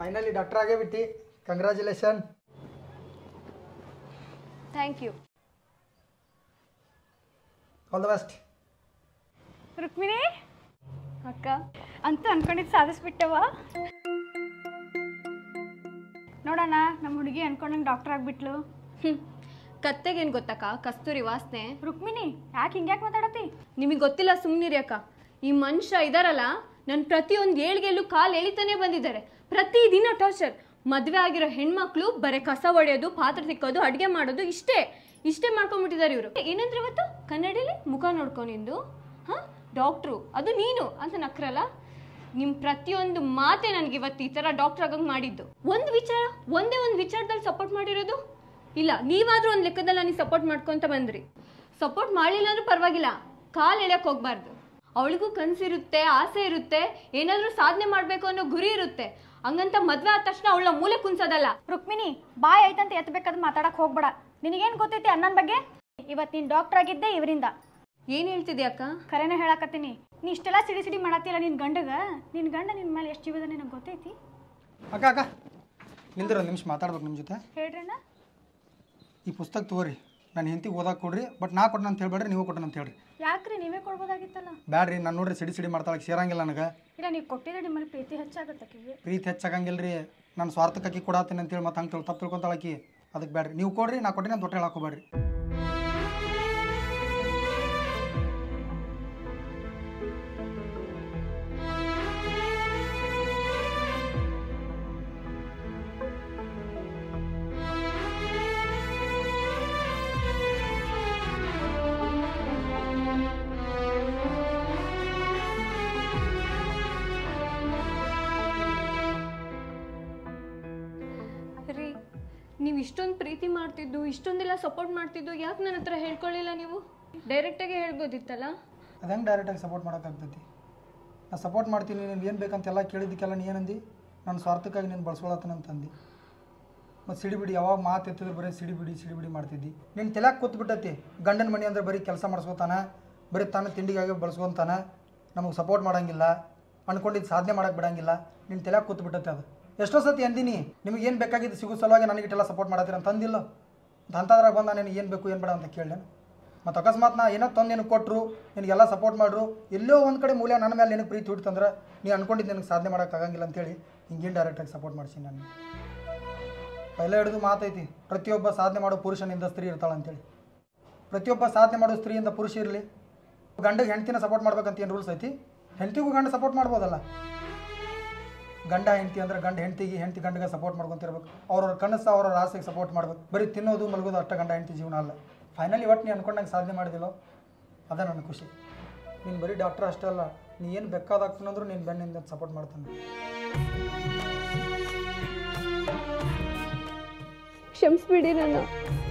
ಫೈನಲಿ ಡಾಕ್ಟರ್ ಆಗೇ ಬಿಟ್ಟು congratulation. Thank you. All the best. Rukmini ಅಕ್ಕ, ಅಂತೂ ಅನ್ಕೊಂಡಿದ್ದು ಸಾಧಿಸ್ಬಿಟ್ಟವ. ನೋಡೋಣ ನಮ್ಮ ಹುಡುಗಿ ಅನ್ಕೊಂಡಂಗೆ ಡಾಕ್ಟರ್ ಆಗಿಬಿಟ್ಲು. ಹ್ಞೂ ಕತ್ತೆಗೇನು ಗೊತ್ತಕ್ಕ, ಕಸ್ತೂರಿ ವಾಸನೆ. ರುಕ್ಮಿಣಿ ಯಾಕೆ ಹಿಂಗ್ಯಾಕೆ ಮಾತಾಡತ್ತಿ? ನಿಮಗೆ ಗೊತ್ತಿಲ್ಲ, ಸುಮ್ಮನಿರಿ ಅಕ್ಕ. ಈ ಮನುಷ್ಯ ಇದಾರಲ್ಲ, ನನ್ನ ಪ್ರತಿಯೊಂದು ಏಳ್ಗೆಲ್ಲೂ ಕಾಲು ಎಳಿತಾನೆ ಬಂದಿದ್ದಾರೆ. ಪ್ರತಿದಿನ ಟಾರ್ಚರ್. ಮದುವೆ ಆಗಿರೋ ಹೆಣ್ಮಕ್ಳು ಬರೀ ಕಸ ಹೊಡೆಯೋದು, ಪಾತ್ರೆ ತಿಕ್ಕೋದು, ಅಡುಗೆ ಮಾಡೋದು, ಇಷ್ಟೇ ಇಷ್ಟೇ ಮಾಡ್ಕೊಂಡ್ಬಿಟ್ಟಿದ್ದಾರೆ ಇವರು. ಏನಂದ್ರೆ ಇವತ್ತು ಕನ್ನಡಿಲಿ ಮುಖ ನೋಡ್ಕೊಂಡಿದ್ದು ಹಾಂ ಡಾಕ್ಟ್ರು ಅದು ನೀನು ಅಂತ ನಕ್ರಲ್ಲ. ನಿಮ್ಮ ಪ್ರತಿಯೊಂದು ಮಾತೆ ನನಗೆ ಇವತ್ತು ಈ ಥರ ಡಾಕ್ಟ್ರ್ ಆಗಂಗೆ ಮಾಡಿದ್ದು. ಒಂದು ವಿಚಾರ, ಒಂದೇ ಒಂದು ವಿಚಾರದಲ್ಲಿ ಸಪೋರ್ಟ್ ಮಾಡಿರೋದು ಇಲ್ಲ. ನೀವಾದರೂ ಒಂದು ಲೆಕ್ಕದಲ್ಲಿ ನನಗೆ ಸಪೋರ್ಟ್ ಮಾಡ್ಕೊತ ಬಂದ್ರಿ. ಸಪೋರ್ಟ್ ಮಾಡಲಿಲ್ಲ ಅಂದ್ರೂ ಪರವಾಗಿಲ್ಲ, ಕಾಲು ಎಳೆಯೋಕೆ ಹೋಗ್ಬಾರ್ದು. ಅವಳಿಗೂ ಕನಸಿರುತ್ತೆ, ಆಸೆ ಇರುತ್ತೆ, ಏನಾದರೂ ಸಾಧನೆ ಮಾಡಬೇಕು ಅನ್ನೋ ಗುರಿ ಇರುತ್ತೆ. ಹಂಗಂತ ಮದುವೆ ಆದ ತಕ್ಷಣ ಅವಳ ಮೂಲೆ ಕುನ್ಸೋದಲ್ಲ. ರುಕ್ಮಿಣಿ ಬಾಯ್ ಐತಂತ ಎತ್ತಬೇಕಾದ್ರೆ ಮಾತಾಡಕ್ಕೆ ಹೋಗ್ಬೇಡ. ನಿನಗೇನು ಗೊತ್ತೈತಿ ಅನ್ನನ ಬಗ್ಗೆ? ಇವತ್ತು ನೀನು ಡಾಕ್ಟರ್ ಆಗಿದ್ದೆ ಇವರಿಂದ. ಏನು ಹೇಳ್ತಿದ್ದೆ ಅಕ್ಕ? ಖರೇನೆ ಹೇಳಕತ್ತೀನಿ. ನೀ ಇಷ್ಟೆಲ್ಲ ಸಿಡಿ ಸಿಡಿ ಮಾಡತ್ತಿಲ್ಲ ನಿನ್ನ ಗಂಡಗ. ನಿನ್ನ ಗಂಡ ನಿನ್ನ ಮೇಲೆ ಎಷ್ಟು ಜೀವದ ನಿನಗೆ ಗೊತ್ತೈತಿ? ಅಕ್ಕ ಅಕ್ಕ ನಿಲ್ದಿರ ಒಂದು ನಿಮಿಷ ಮಾತಾಡ್ಬೇಕು ನಿಮ್ಮ ಜೊತೆ. ಹೇಳ್ರಣ್ಣ. ಈ ಪುಸ್ತಕ ತಗೋರಿ, ನಾನು ಹೆಂಡತಿಗೆ ಓದಕ್ಕೆ ಕೊಡ್ರಿ. ಬಟ್ ನಾ ಕೊಟ್ಟನ ಅಂತ ಹೇಳ್ಬೇಡ್ರಿ, ನೀವು ಕೊಟ್ಟನ ಅಂತ ಹೇಳ್ರಿ. ಯಾಕ್ರಿ ನೀವೇ ಕೊಡ್ಬೋದಾಗಿತ್ತಲ್ಲ? ಬ್ಯಾಡ್ರಿ, ನಾನು ನೋಡ್ರಿ ಸಿಡಿ ಸಿಡಿ ಮಾಡ್ತಾಳೆ, ಸೇರಂಗಿಲ್ಲ ನನಗೆ. ಇಲ್ಲ ನೀವು ಕೊಟ್ಟಿದ್ರೆ ನಿಮ್ಮಲ್ಲಿ ಪ್ರೀತಿ ಹೆಚ್ಚಾಗುತ್ತೆ ಆಕಿಗೆ. ಪ್ರೀತಿ ಹೆಚ್ಚಾಗಂಗಿಲ್ಲ ರೀ. ನಾನು ಸ್ವಾರ್ಥಕ್ಕೆ ಅಕ್ಕಿ ಕೊಡತ್ತೀನಿ ಅಂತೇಳಿ ಮತ್ತೆ ಹಂಗೆ ತಪ್ಪು ತಿಳ್ಕೊತಾಳಕಿ. ಅದಕ್ಕೆ ಬ್ಯಾಡ್ರಿ, ನೀವು ಕೊಡ್ರಿ, ನಾ ಕೊಟ್ಟಿನಿ ಅಂತ ದೊಡ್ಡ ಹೇಳಕ್ಕೆ ಹೋಗ್ಬೇಡ್ರಿ. ರೀ, ನೀವು ಇಷ್ಟೊಂದು ಪ್ರೀತಿ ಮಾಡ್ತಿದ್ದು, ಇಷ್ಟೊಂದೆಲ್ಲ ಸಪೋರ್ಟ್ ಮಾಡ್ತಿದ್ದು, ಯಾಕೆ ನನ್ನ ಹತ್ರ ಹೇಳ್ಕೊಳ್ಳಿಲ್ಲ? ನೀವು ಡೈರೆಕ್ಟಾಗಿ ಹೇಳ್ಬೋದಿತ್ತಲ್ಲ. ಅದಂಗೆ ಡೈರೆಕ್ಟಾಗಿ ಸಪೋರ್ಟ್ ಮಾಡೋಕ್ಕಾಗ್ತೈತಿ? ನಾನು ಸಪೋರ್ಟ್ ಮಾಡ್ತೀನಿ, ನೀನು ಏನು ಬೇಕಂತೆಲ್ಲ ಕೇಳಿದ್ದಕ್ಕೆಲ್ಲ ನೀ ಏನಂದು ನಾನು ಸ್ವಾರ್ಥಕ್ಕಾಗಿ ನೀನು ಬಳಸ್ಕೊಳತ್ತನಂತಂದು. ಮತ್ತು ಸಿಡಿಬಿಡಿ ಯಾವಾಗ ಮಾತು ಎತ್ತಿದ್ರೆ ಬರೀ ಸಿಡಿಬಿಡಿ ಸಿಡಿಬಿಡಿ ಮಾಡ್ತಿದ್ದಿ. ನೀನು ತಲೆಯಾಗಿ ಕೂತ್ಬಿಟ್ಟೈತಿ. ಗಂಡನ ಮನೆ ಅಂದರೆ ಬರೀ ಕೆಲಸ ಮಾಡಿಸ್ಕೊತಾನ, ಬರೀ ತಾನು ತಿಂಡಿಗಾಗಿ ಬಳಸ್ಕೊತಾನ, ನಮಗೆ ಸಪೋರ್ಟ್ ಮಾಡೋಂಗಿಲ್ಲ, ಅಂದ್ಕೊಂಡಿದ್ದು ಸಾಧನೆ ಮಾಡೋಕ್ಕೆ ಬಿಡೋಂಗಿಲ್ಲ. ನಿನ್ನ ತಲೆಯಾಗಿ ಕೂತ್ಬಿಟ್ಟೈತೆ ಅದು. ಎಷ್ಟೋ ಸತಿ ಅಂದಿನಿ, ನಿಮಗೇನು ಬೇಕಾಗಿದ್ದು ಸಿಗೋ ಸಲುವಾಗಿ ನನಗಿಟ್ಟೆಲ್ಲ ಸಪೋರ್ಟ್ ಮಾಡತ್ತೀರ ಅಂತ ಅಂದಿಲ್ಲ. ಅಂಥದ್ರಾಗ ಬಂದು ನಾನು ಏನು ಬೇಕು ಏನು ಬೇಡ ಅಂತ ಕೇಳೇನು. ಮತ್ತು ಅಕಸ್ಮಾತ್ ನಾ ಏನೋ ತಂದು ನಿನಗೆ ಕೊಟ್ಟರು, ನಿನಗೆಲ್ಲ ಸಪೋರ್ಟ್ ಮಾಡ್ರು, ಎಲ್ಲೋ ಒಂದು ಕಡೆ ಮೂಲ್ಯ ನನ್ನ ಮೇಲೆ ನಿನಗೆ ಪ್ರೀತಿ ಹುಡ್ತಂದ್ರೆ ನೀ ಅಂದ್ಕೊಂಡಿದ್ದು ನಿನಗೆ ಸಾಧನೆ ಮಾಡೋಕ್ಕಾಗಂಗಿಲ್ಲ ಅಂತೇಳಿ ಹಿಂಗೇನು ಡೈರೆಕ್ಟಾಗಿ ಸಪೋರ್ಟ್ ಮಾಡಿಸಿ ನಾನು. ಎಲ್ಲ ಹಿಡಿದು ಮಾತೈತಿ, ಪ್ರತಿಯೊಬ್ಬ ಸಾಧನೆ ಮಾಡೋ ಪುರುಷನಿಂದ ಸ್ತ್ರೀ ಇರ್ತಾಳೆ ಅಂತೇಳಿ. ಪ್ರತಿಯೊಬ್ಬ ಸಾಧನೆ ಮಾಡೋ ಸ್ತ್ರೀಯಿಂದ ಪುರುಷ ಇರಲಿ. ಗಂಡಗೆ ಹೆಂಡ್ತಿನ ಸಪೋರ್ಟ್ ಮಾಡ್ಬೇಕಂತ ಏನು ರೂಲ್ಸ್ ಐತಿ? ಹೆಂಡ್ತಿಗೂ ಗಂಡ ಸಪೋರ್ಟ್ ಮಾಡ್ಬೋದಲ್ಲ. ಗಂಡ ಹೆಂಡ್ತಿ ಅಂದ್ರೆ ಗಂಡ ಹೆಂಡ್ತಿಗೆ, ಹೆಂಡ್ತಿ ಗಂಡಗೆ ಸಪೋರ್ಟ್ ಮಾಡ್ಕೊತಿರ್ಬೇಕು. ಅವ್ರವ್ರ ಕನಸು ಅವ್ರವ್ರ ಆಸೆಗೆ ಸಪೋರ್ಟ್ ಮಾಡ್ಬೇಕು. ಬರೀ ತಿನ್ನೋದು ಮಲಗೋದು ಅಷ್ಟ ಗಂಡ ಹೆಂಡ್ತಿ ಜೀವನ ಅಲ್ಲ. ಫೈನಲಿ ಒಟ್ಟು ನೀ ಅನ್ಕೊಂಡಂಗೆ ಸಾಧನೆ ಮಾಡಿದಿಲ್ಲೋ ಅದೇ ನನ್ನ ಖುಷಿ. ನೀನು ಬರೀ ಡಾಕ್ಟರ್ ಅಷ್ಟೇ ಅಲ್ಲ, ನೀ ಏನು ಬೇಕಾದಾಗ್ತಾನಂದ್ರೂ ನೀನು ಬೆನ್ನಿಂದ ಸಪೋರ್ಟ್ ಮಾಡ್ತಾನೆ. ಕ್ಷಮಿಸ್ಬಿಡಿ ನನ್ನ.